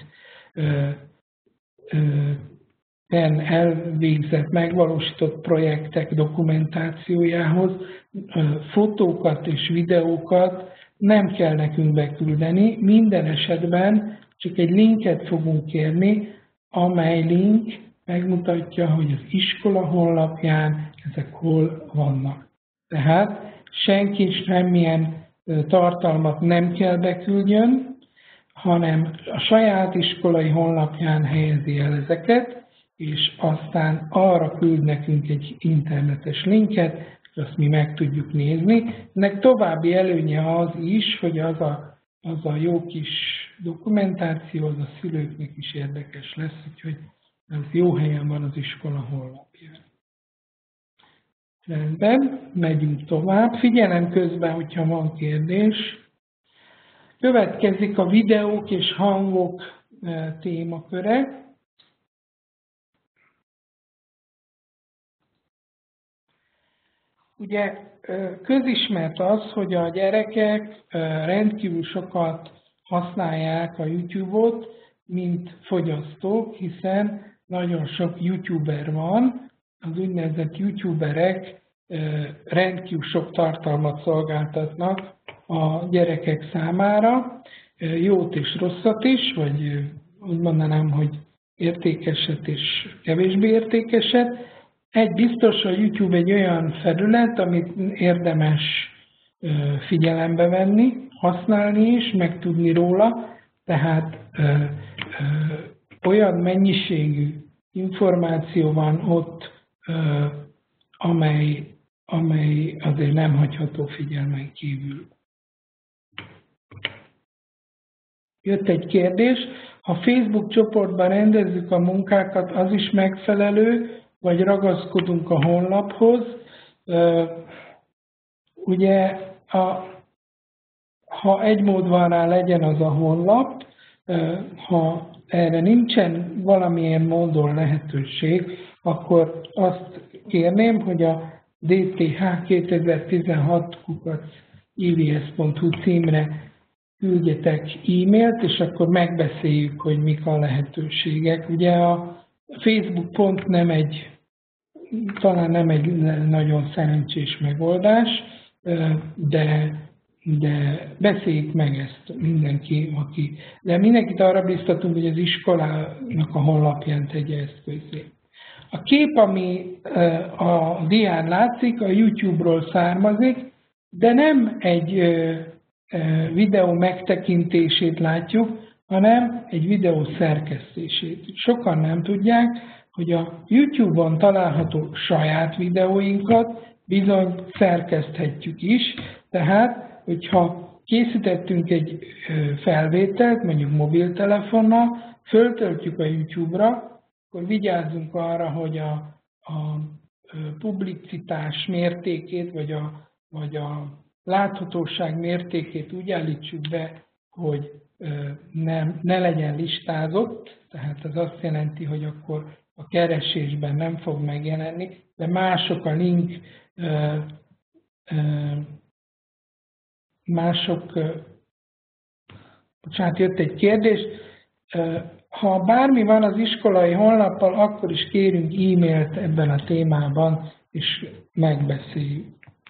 Speaker 1: ten elvégzett, megvalósított projektek dokumentációjához fotókat és videókat nem kell nekünk beküldeni. Minden esetben csak egy linket fogunk kérni, amely link megmutatja, hogy az iskola honlapján ezek hol vannak. Tehát senki semmilyen tartalmat nem kell beküldjön, hanem a saját iskolai honlapján helyezi el ezeket, és aztán arra küld nekünk egy internetes linket, és azt mi meg tudjuk nézni. Ennek további előnye az is, hogy az a, az a jó kis dokumentáció, az a szülőknek is érdekes lesz, úgyhogy ez jó helyen van az iskola honlapján. Rendben, megyünk tovább. Figyelem közben, hogyha van kérdés. Következik a videók és hangok témaköre. Ugye közismert az, hogy a gyerekek rendkívül sokat használják a YouTube-ot, mint fogyasztók, hiszen nagyon sok YouTuber van. Az úgynevezett YouTuberek rendkívül sok tartalmat szolgáltatnak a gyerekek számára, jót és rosszat is, vagy úgy mondanám, hogy értékeset és kevésbé értékeset. Egy biztos, a YouTube egy olyan felület, amit érdemes figyelembe venni, használni is, megtudni róla, tehát ö, ö, olyan mennyiségű információ van ott, ö, amely, amely azért nem hagyható figyelmen kívül. Jött egy kérdés, ha Facebook csoportban rendezzük a munkákat, az is megfelelő, vagy ragaszkodunk a honlaphoz. Ugye, a, ha egy mód van rá, legyen az a honlap, ha erre nincsen valamilyen módon lehetőség, akkor azt kérném, hogy a d t h kétezer-tizenhat kukac i v s pont h u címre küldjetek e-mailt, és akkor megbeszéljük, hogy mik a lehetőségek. Ugye a Facebook pont nem egy, talán nem egy nagyon szerencsés megoldás, de, de beszéljük meg ezt mindenki, aki... De mindenkit arra biztatunk, hogy az iskolának a honlapján tegye ezt közzé. A kép, ami a dián látszik, a YouTube-ról származik, de nem egy videó megtekintését látjuk, hanem egy videó szerkesztését. Sokan nem tudják, hogy a YouTube-on található saját videóinkat bizony szerkeszthetjük is, tehát, hogyha készítettünk egy felvételt, mondjuk mobiltelefonnal, föltöltjük a YouTube-ra, akkor vigyázzunk arra, hogy a, a publicitás mértékét, vagy a, vagy a láthatóság mértékét úgy állítsuk be, hogy nem, ne legyen listázott, tehát ez azt jelenti, hogy akkor a keresésben nem fog megjelenni, de mások a link, mások, bocsánat, jött egy kérdés, ha bármi van az iskolai honlappal, akkor is kérünk e-mailt ebben a témában, és megbeszéljük.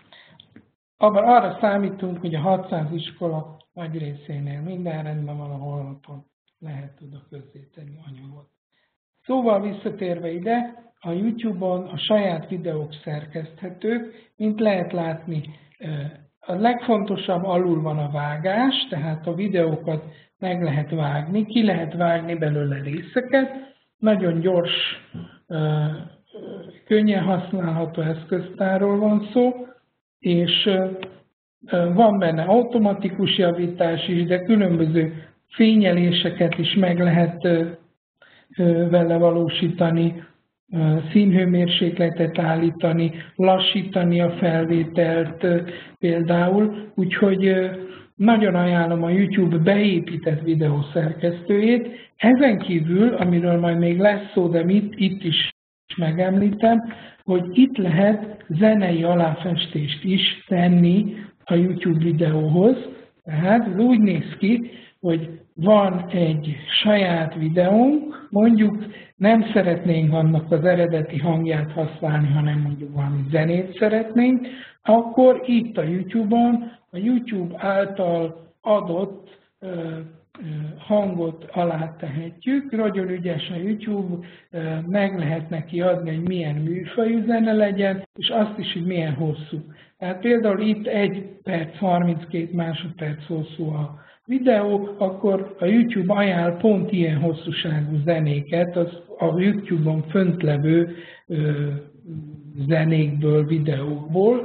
Speaker 1: Arra számítunk, hogy a hatszáz iskola nagy részénél minden rendben van a honlapon, lehet oda közzétenni anyagot. Szóval visszatérve ide, a YouTube-on a saját videók szerkeszthetők, mint lehet látni, a legfontosabb alul van a vágás, tehát a videókat meg lehet vágni, ki lehet vágni belőle részeket, nagyon gyors könnyen használható eszköztárról van szó, és van benne automatikus javítás is, de különböző fényeléseket is meg lehet vele valósítani, színhőmérsékletet állítani, lassítani a felvételt például, úgyhogy nagyon ajánlom a YouTube beépített videószerkesztőjét. Ezen kívül, amiről majd még lesz szó, de mit itt is megemlítem, hogy itt lehet zenei aláfestést is tenni a YouTube videóhoz. Tehát ez úgy néz ki, hogy van egy saját videónk, mondjuk nem szeretnénk annak az eredeti hangját használni, hanem mondjuk valami zenét szeretnénk, akkor itt a YouTube-on a YouTube által adott ö, ö, hangot alá tehetjük. Nagyon ügyes a YouTube, ö, meg lehet neki adni, hogy milyen műfajú zene legyen, és azt is, hogy milyen hosszú. Tehát például itt egy perc, harminckét másodperc hosszú a videó, akkor a YouTube ajánl pont ilyen hosszúságú zenéket, az a YouTube-on föntlevő ö, zenékből, videókból.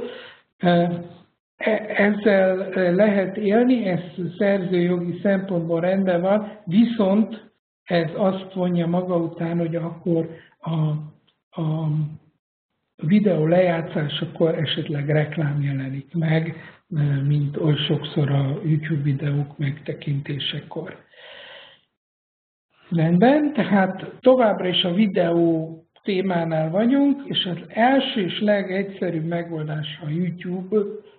Speaker 1: Ezzel lehet élni, ez szerzőjogi szempontból rendben van, viszont ez azt vonja maga után, hogy akkor a, a videó lejátszásakor esetleg reklám jelenik meg, mint oly sokszor a YouTube videók megtekintésekor. Rendben, tehát továbbra is a videó témánál vagyunk, és az első és legegyszerűbb megoldás a YouTube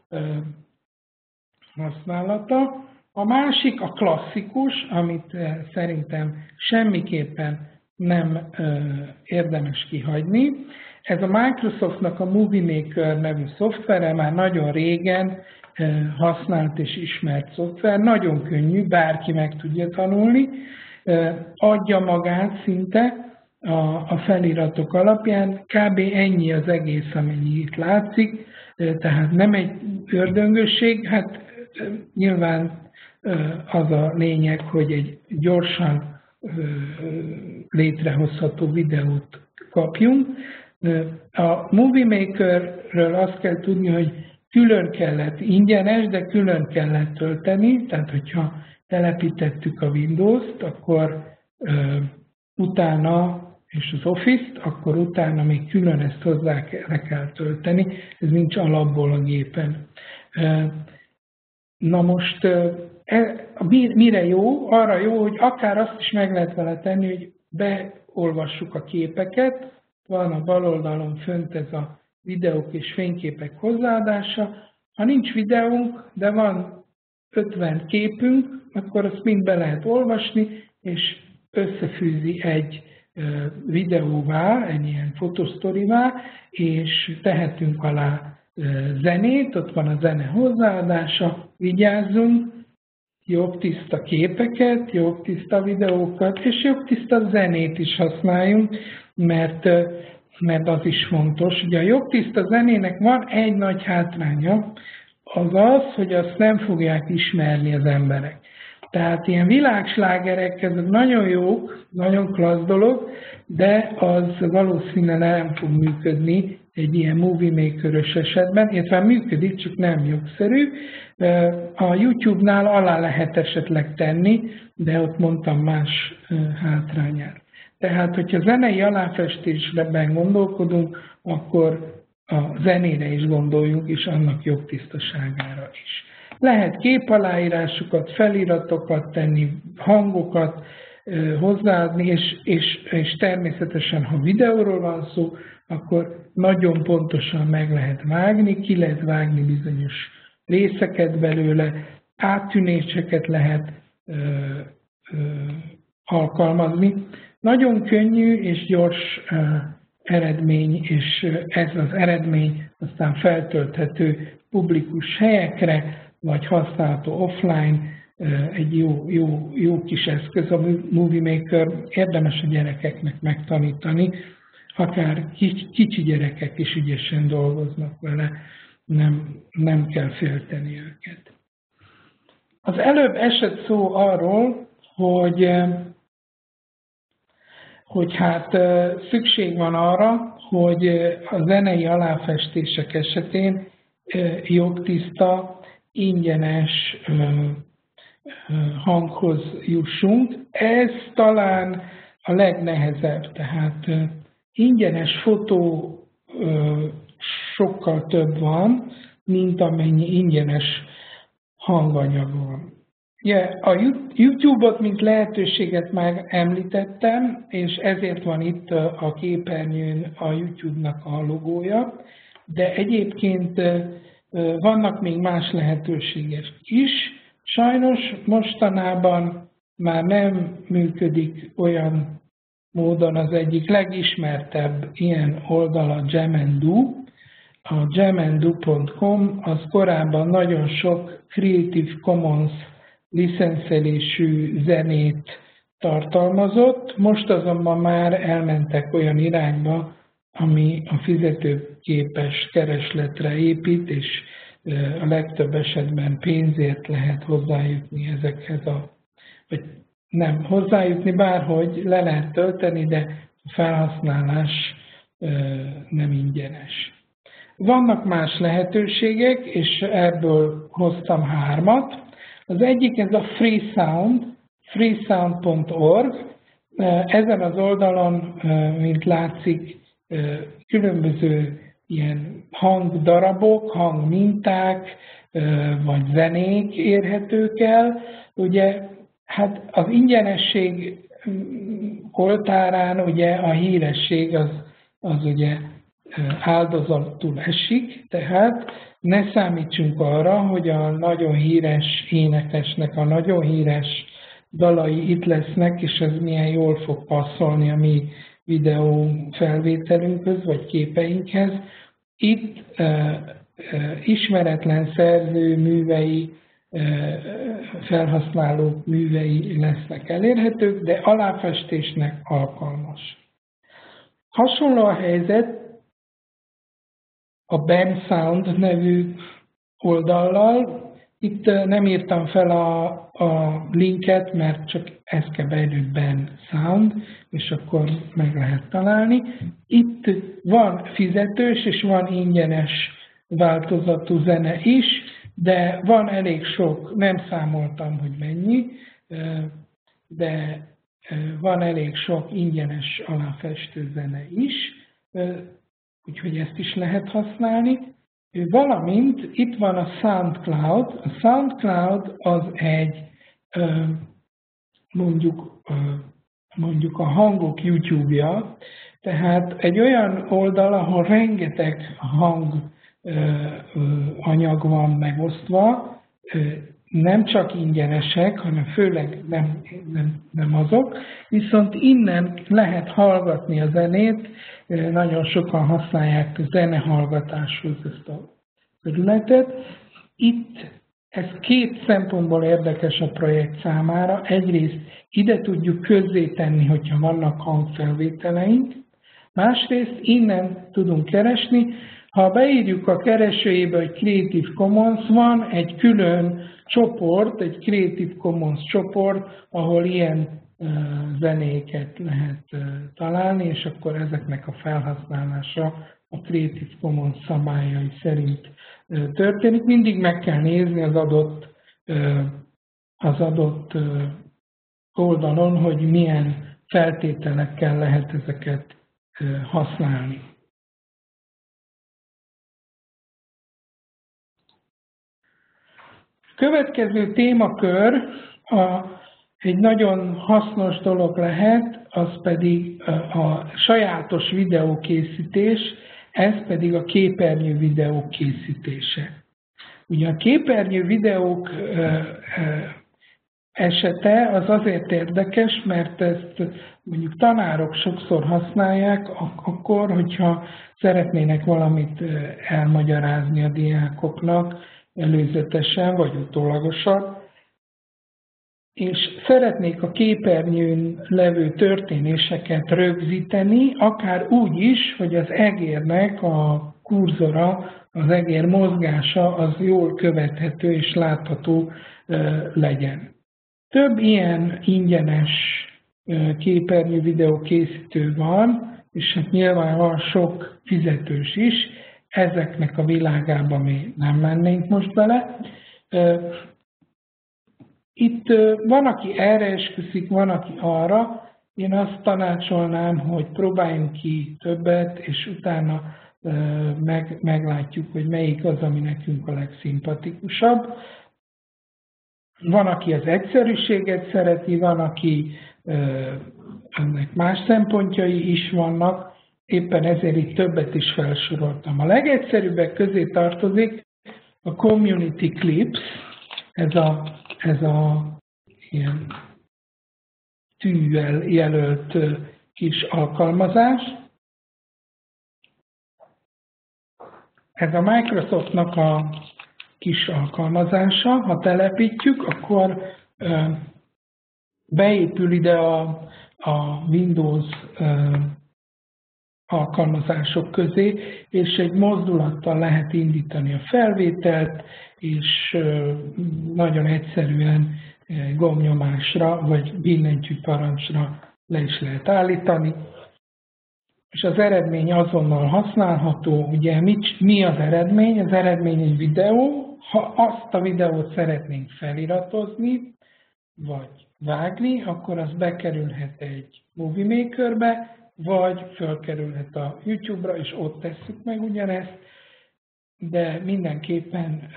Speaker 1: használata. A másik a klasszikus, amit szerintem semmiképpen nem érdemes kihagyni. Ez a Microsoftnak a Movie Maker nevű szoftvere, már nagyon régen használt és ismert szoftver, nagyon könnyű, bárki meg tudja tanulni, adja magát szinte a feliratok alapján, kb. Ennyi az egész, amennyi itt látszik, tehát nem egy ördöngösség, hát nyilván az a lényeg, hogy egy gyorsan létrehozható videót kapjunk. A Movie Makerről azt kell tudni, hogy külön kellett, ingyenes, de külön kellett tölteni, tehát hogyha telepítettük a Windows-t, akkor uh, utána, és az Office-t, akkor utána még külön ezt hozzá kell tölteni, ez nincs alapból a gépen. Uh, na most, uh, e, mire jó? Arra jó, hogy akár azt is meg lehet vele tenni, hogy beolvassuk a képeket, van a bal oldalon fönt ez a videók és fényképek hozzáadása. Ha nincs videónk, de van ötven képünk, akkor azt mind be lehet olvasni, és összefűzi egy videóvá, egy ilyen fotosztorivá, és tehetünk alá zenét, ott van a zene hozzáadása, vigyázzunk, jobb tiszta képeket, jobb tiszta videókat, és jobb tiszta zenét is használjunk, mert, mert az is fontos. Ugye a jobb tiszta zenének van egy nagy hátránya, az az, hogy azt nem fogják ismerni az emberek. Tehát ilyen világslágerek, ezek nagyon jók, nagyon klassz dolog, de az valószínűleg nem fog működni egy ilyen Movie Maker-ös esetben, illetve működik, csak nem jogszerű. A YouTube-nál alá lehet esetleg tenni, de ott mondtam más hátrányát. Tehát, hogyha zenei aláfestésben gondolkodunk, akkor a zenére is gondoljunk, és annak jobb tisztaságára is. Lehet képaláírásokat, feliratokat tenni, hangokat hozzáadni, és, és, és természetesen, ha videóról van szó, akkor nagyon pontosan meg lehet vágni, ki lehet vágni bizonyos részeket belőle, áttűnéseket lehet ö, ö, alkalmazni. Nagyon könnyű és gyors ö, eredmény, és ez az eredmény aztán feltölthető publikus helyekre, vagy használható offline, egy jó, jó, jó kis eszköz a Movie Maker, érdemes a gyerekeknek megtanítani, akár kicsi gyerekek is ügyesen dolgoznak vele, nem, nem kell félteni őket. Az előbb esett szó arról, hogy hogy hát szükség van arra, hogy a zenei aláfestések esetén jogtiszta, ingyenes hanghoz jussunk. Ez talán a legnehezebb, tehát ingyenes fotó sokkal több van, mint amennyi ingyenes hanganyag van. Ja, a YouTube-ot, mint lehetőséget már említettem, és ezért van itt a képernyőn a YouTube-nak a logója, de egyébként vannak még más lehetőségek is. Sajnos mostanában már nem működik olyan módon az egyik legismertebb ilyen oldal a Jamendo. A jamendo pont com az korábban nagyon sok Creative Commons licenszelésű zenét tartalmazott, most azonban már elmentek olyan irányba, ami a fizetőképes keresletre épít, és a legtöbb esetben pénzért lehet hozzájutni ezekhez a, vagy nem hozzájutni, bárhogy le lehet tölteni, de a felhasználás nem ingyenes. Vannak más lehetőségek, és ebből hoztam hármat. Az egyik ez a Freesound, freesound pont org. Ezen az oldalon, mint látszik, különböző ilyen hangdarabok, hangminták, vagy zenék érhetők el. Ugye, hát az ingyenesség oltárán ugye a híresség az, az ugye áldozatul esik, tehát ne számítsunk arra, hogy a nagyon híres énekesnek a nagyon híres dalai itt lesznek, és ez milyen jól fog passzolni a mi videó felvételünkhöz, vagy képeinkhez. Itt uh, uh, ismeretlen szerző művei, uh, felhasználók művei lesznek elérhetők, de aláfestésnek alkalmas. Hasonló a helyzet a Bensound nevű oldallal. Itt nem írtam fel a, a linket, mert csak ezt kell beírni, Bensound, és akkor meg lehet találni. Itt van fizetős és van ingyenes változatú zene is, de van elég sok, nem számoltam, hogy mennyi, de van elég sok ingyenes aláfestő zene is, úgyhogy ezt is lehet használni. Valamint itt van a SoundCloud. A SoundCloud az egy mondjuk, mondjuk a hangok YouTube-ja, tehát egy olyan oldal, ahol rengeteg hanganyag van megosztva, nem csak ingyenesek, hanem főleg nem, nem, nem azok, viszont innen lehet hallgatni a zenét, nagyon sokan használják a zenehallgatáshoz ezt a területet. Itt ez két szempontból érdekes a projekt számára. Egyrészt ide tudjuk közzétenni, hogyha vannak hangfelvételeink, másrészt innen tudunk keresni. Ha beírjuk a keresőjébe, hogy Creative Commons, van egy külön csoport, egy Creative Commons csoport, ahol ilyen uh, zenéket lehet uh, találni, és akkor ezeknek a felhasználása a Creative Commons szabályai szerint uh, történik. Mindig meg kell nézni az adott, uh, az adott uh, oldalon, hogy milyen feltételekkel lehet ezeket uh, használni. Következő témakör a, egy nagyon hasznos dolog lehet, az pedig a, a sajátos videókészítés, ez pedig a képernyő videók készítése. Ugye a képernyő videók ö, ö, esete az azért érdekes, mert ezt mondjuk tanárok sokszor használják, akkor, hogyha szeretnének valamit elmagyarázni a diákoknak, előzetesen vagy utólagosan, és szeretnék a képernyőn levő történéseket rögzíteni, akár úgy is, hogy az egérnek a kurzora, az egér mozgása az jól követhető és látható legyen. Több ilyen ingyenes képernyő videó készítő van, és hát nyilván van sok fizetős is, ezeknek a világába mi nem mennénk most bele. Itt van, aki erre esküszik, van, aki arra. Én azt tanácsolnám, hogy próbáljunk ki többet, és utána meg, meglátjuk, hogy melyik az, ami nekünk a legszimpatikusabb. Van, aki az egyszerűséget szereti, van, aki ennek más szempontjai is vannak, éppen ezért itt többet is felsoroltam. A legegyszerűbbek közé tartozik a Community Clips, ez a, ez a ilyen tűvel jelölt kis alkalmazás. Ez a Microsoftnak a kis alkalmazása, ha telepítjük, akkor beépül ide a, a Windows alkalmazások közé, és egy mozdulattal lehet indítani a felvételt, és nagyon egyszerűen gombnyomásra vagy billentyű parancsra le is lehet állítani. És az eredmény azonnal használható. Ugye mit, mi az eredmény? Az eredmény egy videó. Ha azt a videót szeretnénk feliratozni, vagy vágni, akkor az bekerülhet egy Movie Makerbe, vagy fölkerülhet a YouTube-ra, és ott tesszük meg ugyanezt, de mindenképpen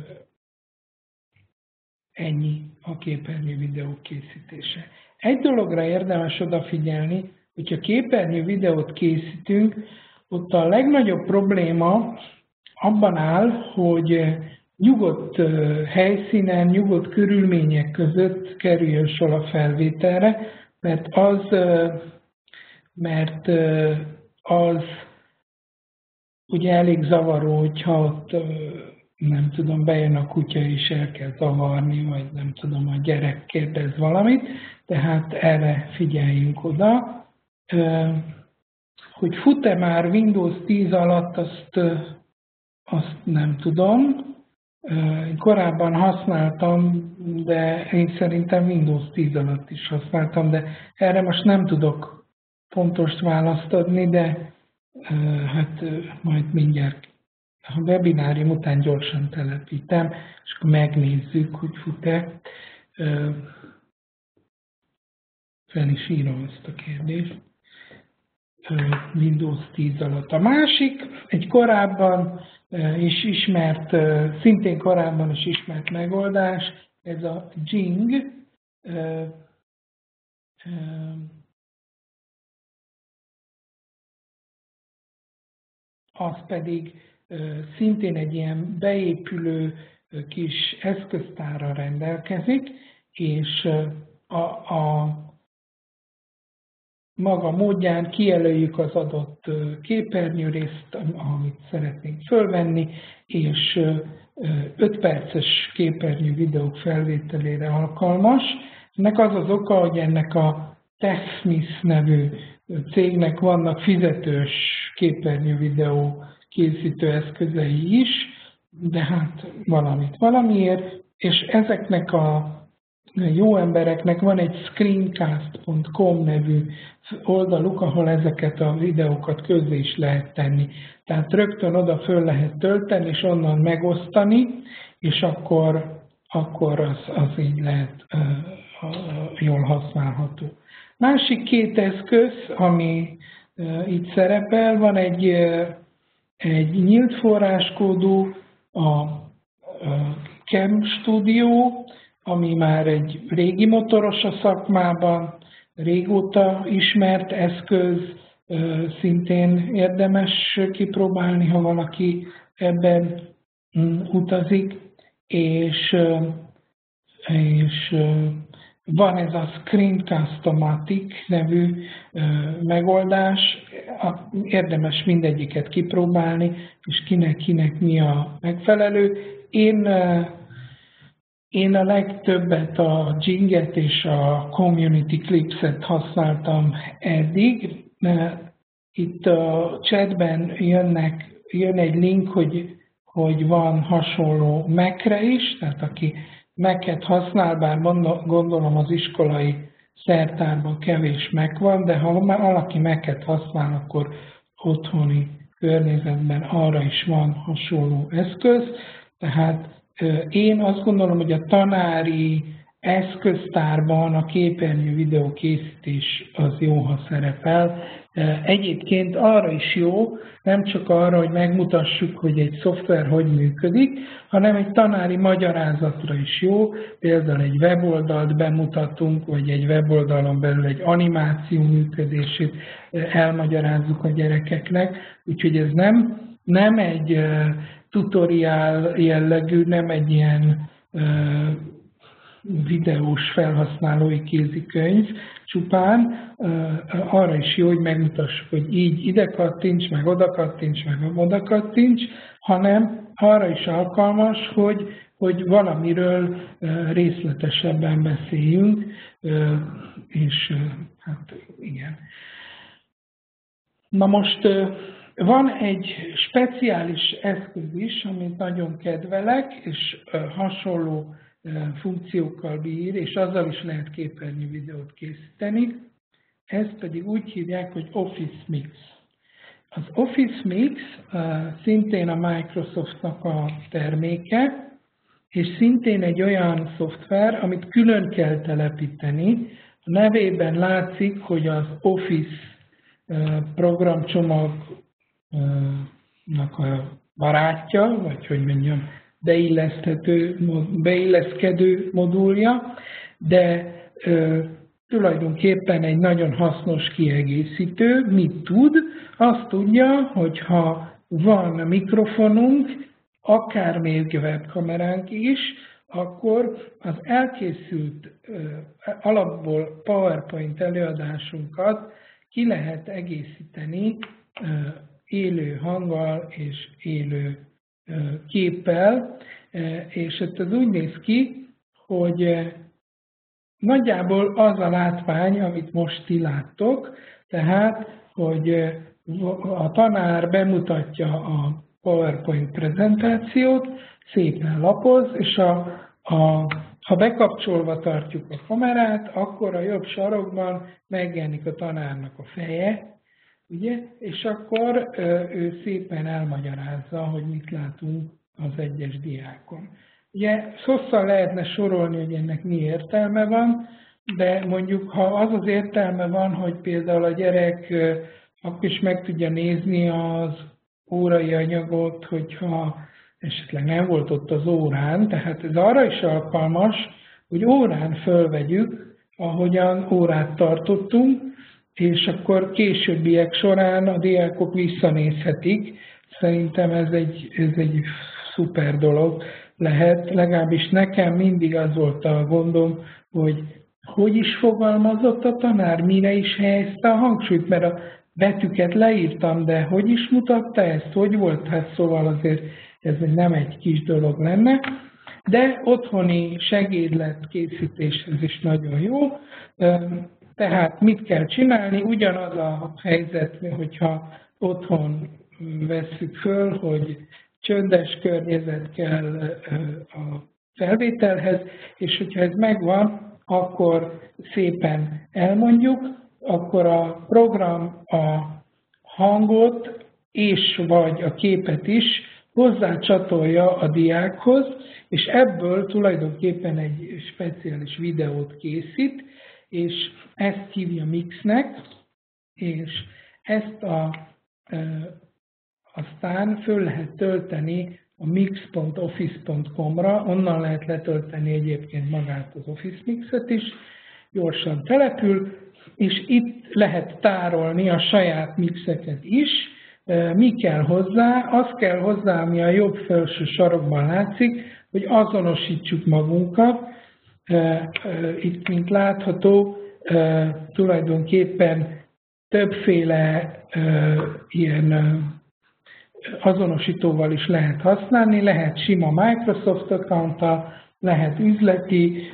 Speaker 1: ennyi a képernyő videó készítése. Egy dologra érdemes odafigyelni, hogyha képernyő videót készítünk, ott a legnagyobb probléma abban áll, hogy nyugodt helyszínen, nyugodt körülmények között kerüljön sor a felvételre, mert az, mert az ugye elég zavaró, hogyha ott nem tudom, bejön a kutya és el kell zavarni, vagy nem tudom, a gyerek kérdez valamit, tehát erre figyeljünk oda. Hogy fut-e már Windows tíz alatt, azt, azt nem tudom. Én korábban használtam, de én szerintem Windows tíz alatt is használtam, de erre most nem tudok pontos választ adni, de hát majd mindjárt a webinárium után gyorsan telepítem, és akkor megnézzük, hogy fut-e. Fel is írom ezt a kérdést. Windows tíz alatt. A másik, egy korábban is ismert, szintén korábban is ismert megoldás, ez a Jing. Az pedig szintén egy ilyen beépülő kis eszköztárral rendelkezik, és a, a maga módján kijelöljük az adott képernyőrészt, amit szeretnénk fölvenni, és öt perces képernyő videók felvételére alkalmas. Ennek az az oka, hogy ennek a TechSmith nevű cégnek vannak fizetős képernyő videó készítő eszközei is, de hát valamit valamiért, és ezeknek a jó embereknek van egy screencast pont com nevű oldaluk, ahol ezeket a videókat közzé is lehet tenni. Tehát rögtön oda föl lehet tölteni, és onnan megosztani, és akkor, akkor az, az így lehet uh, uh, jól használható. Másik két eszköz, ami uh, itt szerepel, van egy, uh, egy nyílt forráskódú, a uh, Cam Studio, ami már egy régi motoros a szakmában, régóta ismert eszköz, szintén érdemes kipróbálni, ha valaki ebben utazik, és, és van ez a Screencast-O-Matic nevű megoldás, érdemes mindegyiket kipróbálni, és kinek-kinek mi a megfelelő. Én Én a legtöbbet a Jinget és a Community Clips-et használtam eddig. Itt a chatben jönnek, jön egy link, hogy, hogy van hasonló Mac-re is, tehát aki Mac-et használ, bár gondolom az iskolai szertárban kevés Mac van, de ha már valaki Mac-et használ, akkor otthoni környezetben arra is van hasonló eszköz. Tehát én azt gondolom, hogy a tanári eszköztárban a képernyő videókészítés az jó, ha szerepel. Egyébként arra is jó, nem csak arra, hogy megmutassuk, hogy egy szoftver hogy működik, hanem egy tanári magyarázatra is jó. Például egy weboldalt bemutatunk, vagy egy weboldalon belül egy animáció működését elmagyarázzuk a gyerekeknek. Úgyhogy ez nem, nem egy tutoriál jellegű, nem egy ilyen videós felhasználói kézikönyv csupán, arra is jó, hogy megmutassuk, hogy így ide kattints, meg oda kattints, meg oda kattints, hanem arra is alkalmas, hogy, hogy valamiről részletesebben beszéljünk, és hát igen. Na most van egy speciális eszköz is, amit nagyon kedvelek, és hasonló funkciókkal bír, és azzal is lehet képernyő videót készíteni. Ezt pedig úgy hívják, hogy Office Mix. Az Office Mix szintén a Microsoftnak a terméke, és szintén egy olyan szoftver, amit külön kell telepíteni. A nevében látszik, hogy az Office programcsomagnak a barátja, vagy hogy mondjam, beilleszthető, beilleszkedő modulja, de ö, tulajdonképpen egy nagyon hasznos kiegészítő. Mit tud? Azt tudja, hogy ha van mikrofonunk, akár még webkameránk is, akkor az elkészült ö, alapból PowerPoint előadásunkat ki lehet egészíteni ö, élő hanggal és élő képpel, és ez úgy néz ki, hogy nagyjából az a látvány, amit most ti láttok, tehát, hogy a tanár bemutatja a PowerPoint prezentációt, szépen lapoz, és a, a, ha bekapcsolva tartjuk a kamerát, akkor a jobb sarokban megjelenik a tanárnak a feje, ugye? És akkor ő szépen elmagyarázza, hogy mit látunk az egyes diákon. Ugye hosszan lehetne sorolni, hogy ennek mi értelme van, de mondjuk ha az az értelme van, hogy például a gyerek akkor is meg tudja nézni az órai anyagot, hogyha esetleg nem volt ott az órán, tehát ez arra is alkalmas, hogy órán fölvegyük, ahogyan órát tartottunk, és akkor későbbiek során a diákok visszanézhetik. Szerintem ez egy, ez egy szuper dolog lehet. Legalábbis nekem mindig az volt a gondom, hogy hogy is fogalmazott a tanár, mire is helyezte a hangsúlyt, mert a betűket leírtam, de hogy is mutatta ezt, hogy volt, hát szóval azért ez nem egy kis dolog lenne. De otthoni segédlet készítéshez is nagyon jó. Tehát mit kell csinálni? Ugyanaz a helyzet, hogyha otthon vesszük föl, hogy csöndes környezet kell a felvételhez, és hogyha ez megvan, akkor szépen elmondjuk, akkor a program a hangot és vagy a képet is hozzácsatolja a diákhoz, és ebből tulajdonképpen egy speciális videót készít, és ezt hívja Mixnek, és ezt a, e, aztán föl lehet tölteni a mix pont office pont com-ra, onnan lehet letölteni egyébként magát az Office Mixet is, gyorsan települ, és itt lehet tárolni a saját mixeket is. E, mi kell hozzá? Az kell hozzá, ami a jobb felső sarokban látszik, hogy azonosítsuk magunkat. Itt, mint látható, tulajdonképpen többféle ilyen azonosítóval is lehet használni, lehet sima Microsoft account-tal, lehet üzleti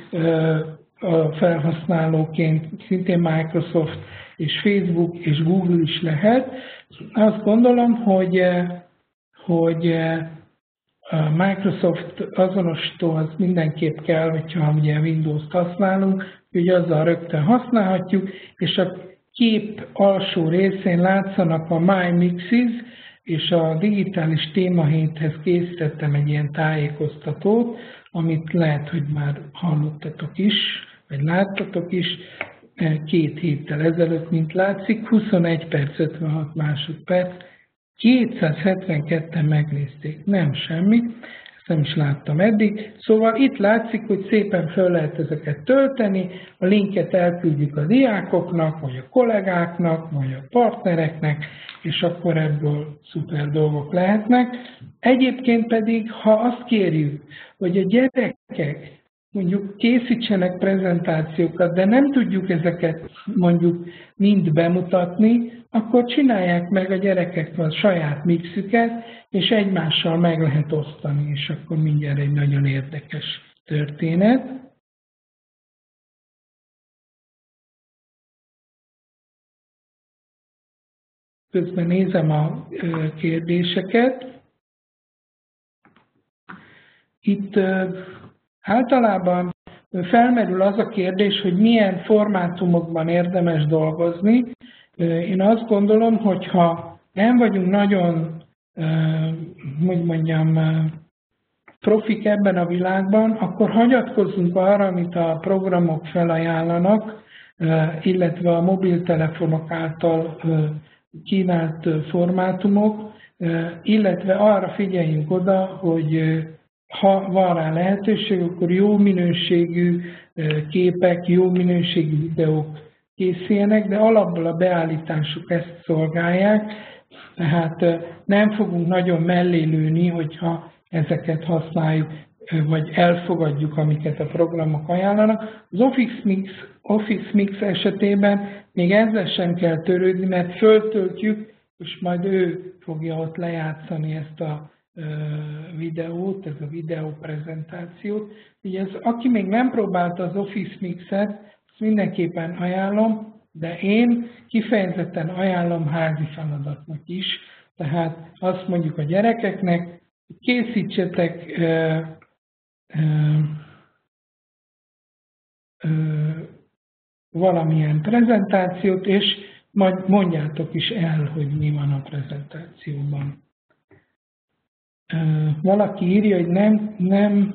Speaker 1: felhasználóként, szintén Microsoft és Facebook és Google is lehet. Azt gondolom, hogy, hogy a Microsoft azonosító az mindenképp kell, hogyha ugye Windows-t használunk, hogy azzal rögtön használhatjuk, és a kép alsó részén látszanak a My Mixes, és a digitális témahéthez készítettem egy ilyen tájékoztatót, amit lehet, hogy már hallottatok is, vagy láttatok is, két héttel ezelőtt, mint látszik, huszonegy perc, ötvenhat másodperc, kétszázhetvenketten megnézték, nem semmi, ezt nem is láttam eddig. Szóval itt látszik, hogy szépen föl lehet ezeket tölteni, a linket elküldjük a diákoknak, vagy a kollégáknak, vagy a partnereknek, és akkor ebből szuper dolgok lehetnek. Egyébként pedig, ha azt kérjük, hogy a gyerekek mondjuk készítsenek prezentációkat, de nem tudjuk ezeket mondjuk mind bemutatni, akkor csinálják meg a gyerekekkel a saját mixüket, és egymással meg lehet osztani, és akkor mindjárt egy nagyon érdekes történet. Közben nézem a kérdéseket. Itt általában felmerül az a kérdés, hogy milyen formátumokban érdemes dolgozni. Én azt gondolom, hogy ha nem vagyunk nagyon, hogy mondjam, profik ebben a világban, akkor hagyatkozzunk arra, amit a programok felajánlanak, illetve a mobiltelefonok által kínált formátumok, illetve arra figyeljünk oda, hogy ha van rá lehetőség, akkor jó minőségű képek, jó minőségű videók készüljenek, de alapból a beállításuk ezt szolgálják, tehát nem fogunk nagyon mellé lőni, hogyha ezeket használjuk, vagy elfogadjuk, amiket a programok ajánlanak. Az Office Mix, Office Mix esetében még ezzel sem kell törődni, mert föltöltjük, és majd ő fogja ott lejátszani ezt a videót, ez a videó prezentációt. Ugye ez, aki még nem próbálta az Office Mixet, azt mindenképpen ajánlom, de én kifejezetten ajánlom házi feladatnak is. Tehát azt mondjuk a gyerekeknek, hogy készítsetek ö, ö, ö, valamilyen prezentációt, és majd mondjátok is el, hogy mi van a prezentációban. Valaki írja, hogy nem, nem,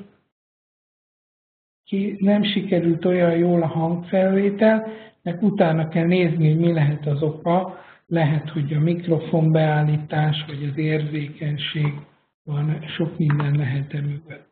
Speaker 1: ki, nem sikerült olyan jól a hangfelvétel, mert utána kell nézni, hogy mi lehet az oka. Lehet, hogy a mikrofon beállítás, vagy az érzékenység van, sok minden lehet emögött.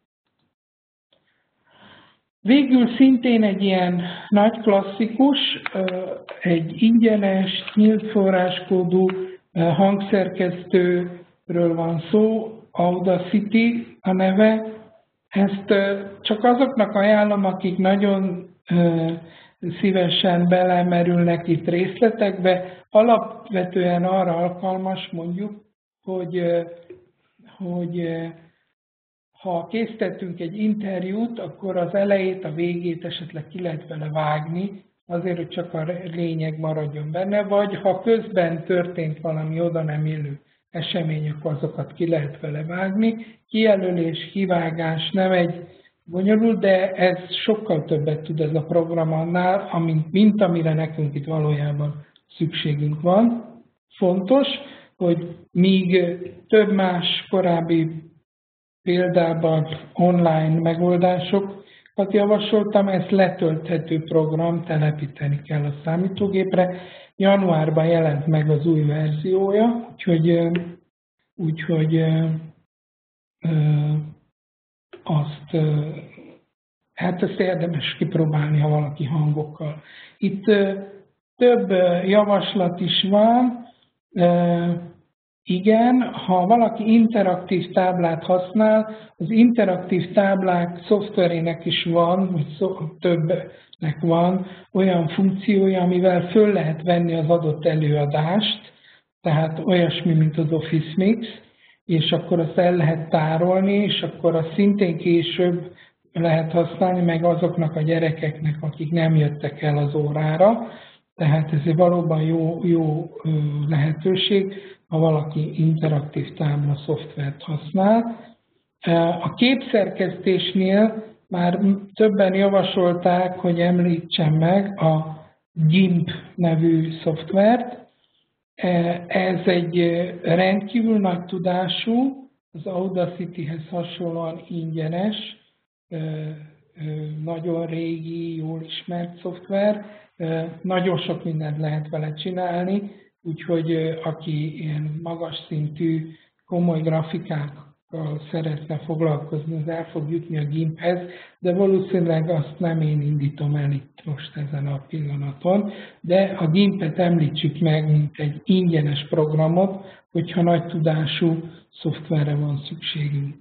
Speaker 1: Végül szintén egy ilyen nagy klasszikus, egy ingyenes, nyílt forráskódú hangszerkesztőről van szó, Audacity a neve. Ezt csak azoknak ajánlom, akik nagyon szívesen belemerülnek itt részletekbe. Alapvetően arra alkalmas, mondjuk, hogy, hogy ha készítettünk egy interjút, akkor az elejét, a végét esetleg ki lehet vele vágni, azért, hogy csak a lényeg maradjon benne, vagy ha közben történt valami oda nem illő esemény, akkor azokat ki lehet vele vágni. Kijelölés, kivágás nem egy bonyolult, de ez sokkal többet tud ez a program annál, amint, mint amire nekünk itt valójában szükségünk van. Fontos, hogy míg több más korábbi példában online megoldásokat javasoltam, ez letölthető program, telepíteni kell a számítógépre. Januárban jelent meg az új verziója, úgyhogy, úgyhogy azt, hát ezt érdemes kipróbálni, ha valaki hangokkal. Itt több javaslat is van. Igen, ha valaki interaktív táblát használ, az interaktív táblák szoftverének is van, vagy többnek van olyan funkciója, amivel föl lehet venni az adott előadást, tehát olyasmi, mint az Office Mix, és akkor azt el lehet tárolni, és akkor azt szintén később lehet használni, meg azoknak a gyerekeknek, akik nem jöttek el az órára. Tehát ez valóban jó, jó lehetőség, ha valaki interaktív tábla szoftvert használ. A képszerkesztésnél már többen javasolták, hogy említsem meg a gimp nevű szoftvert. Ez egy rendkívül nagy tudású, az Audacity-hez hasonlóan ingyenes, nagyon régi, jól ismert szoftver. Nagyon sok mindent lehet vele csinálni, úgyhogy aki ilyen magas szintű, komoly grafikákkal szeretne foglalkozni, az el fog jutni a gimphez, de valószínűleg azt nem én indítom el itt most ezen a pillanaton, de a gimpet említsük meg, mint egy ingyenes programot, hogyha nagy tudású szoftverre van szükségünk.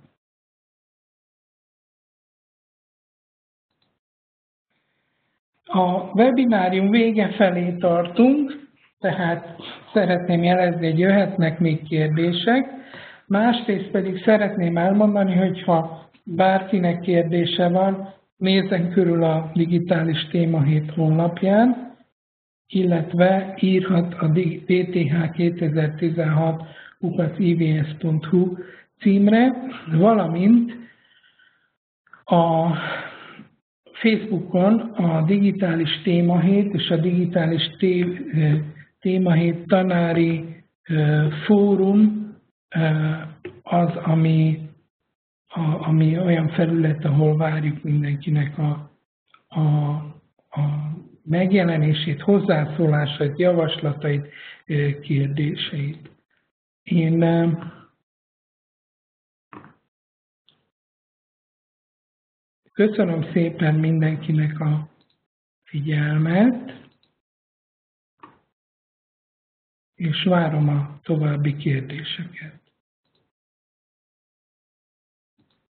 Speaker 1: A webinárium vége felé tartunk, tehát szeretném jelezni, hogy jöhetnek még kérdések. Másrészt pedig szeretném elmondani, hogy ha bárkinek kérdése van, nézzen körül a Digitális Témahét honlapján, illetve írhat a dé té há kétezer-tizenhat kukac i vé es pont hu címre, valamint a Facebookon a Digitális Témahét és a Digitális Témahét tanári fórum az, ami, a, ami olyan felület, ahol várjuk mindenkinek a, a, a megjelenését, hozzászólásait, javaslatait, kérdéseit. Én köszönöm szépen mindenkinek a figyelmet, és várom a további kérdéseket.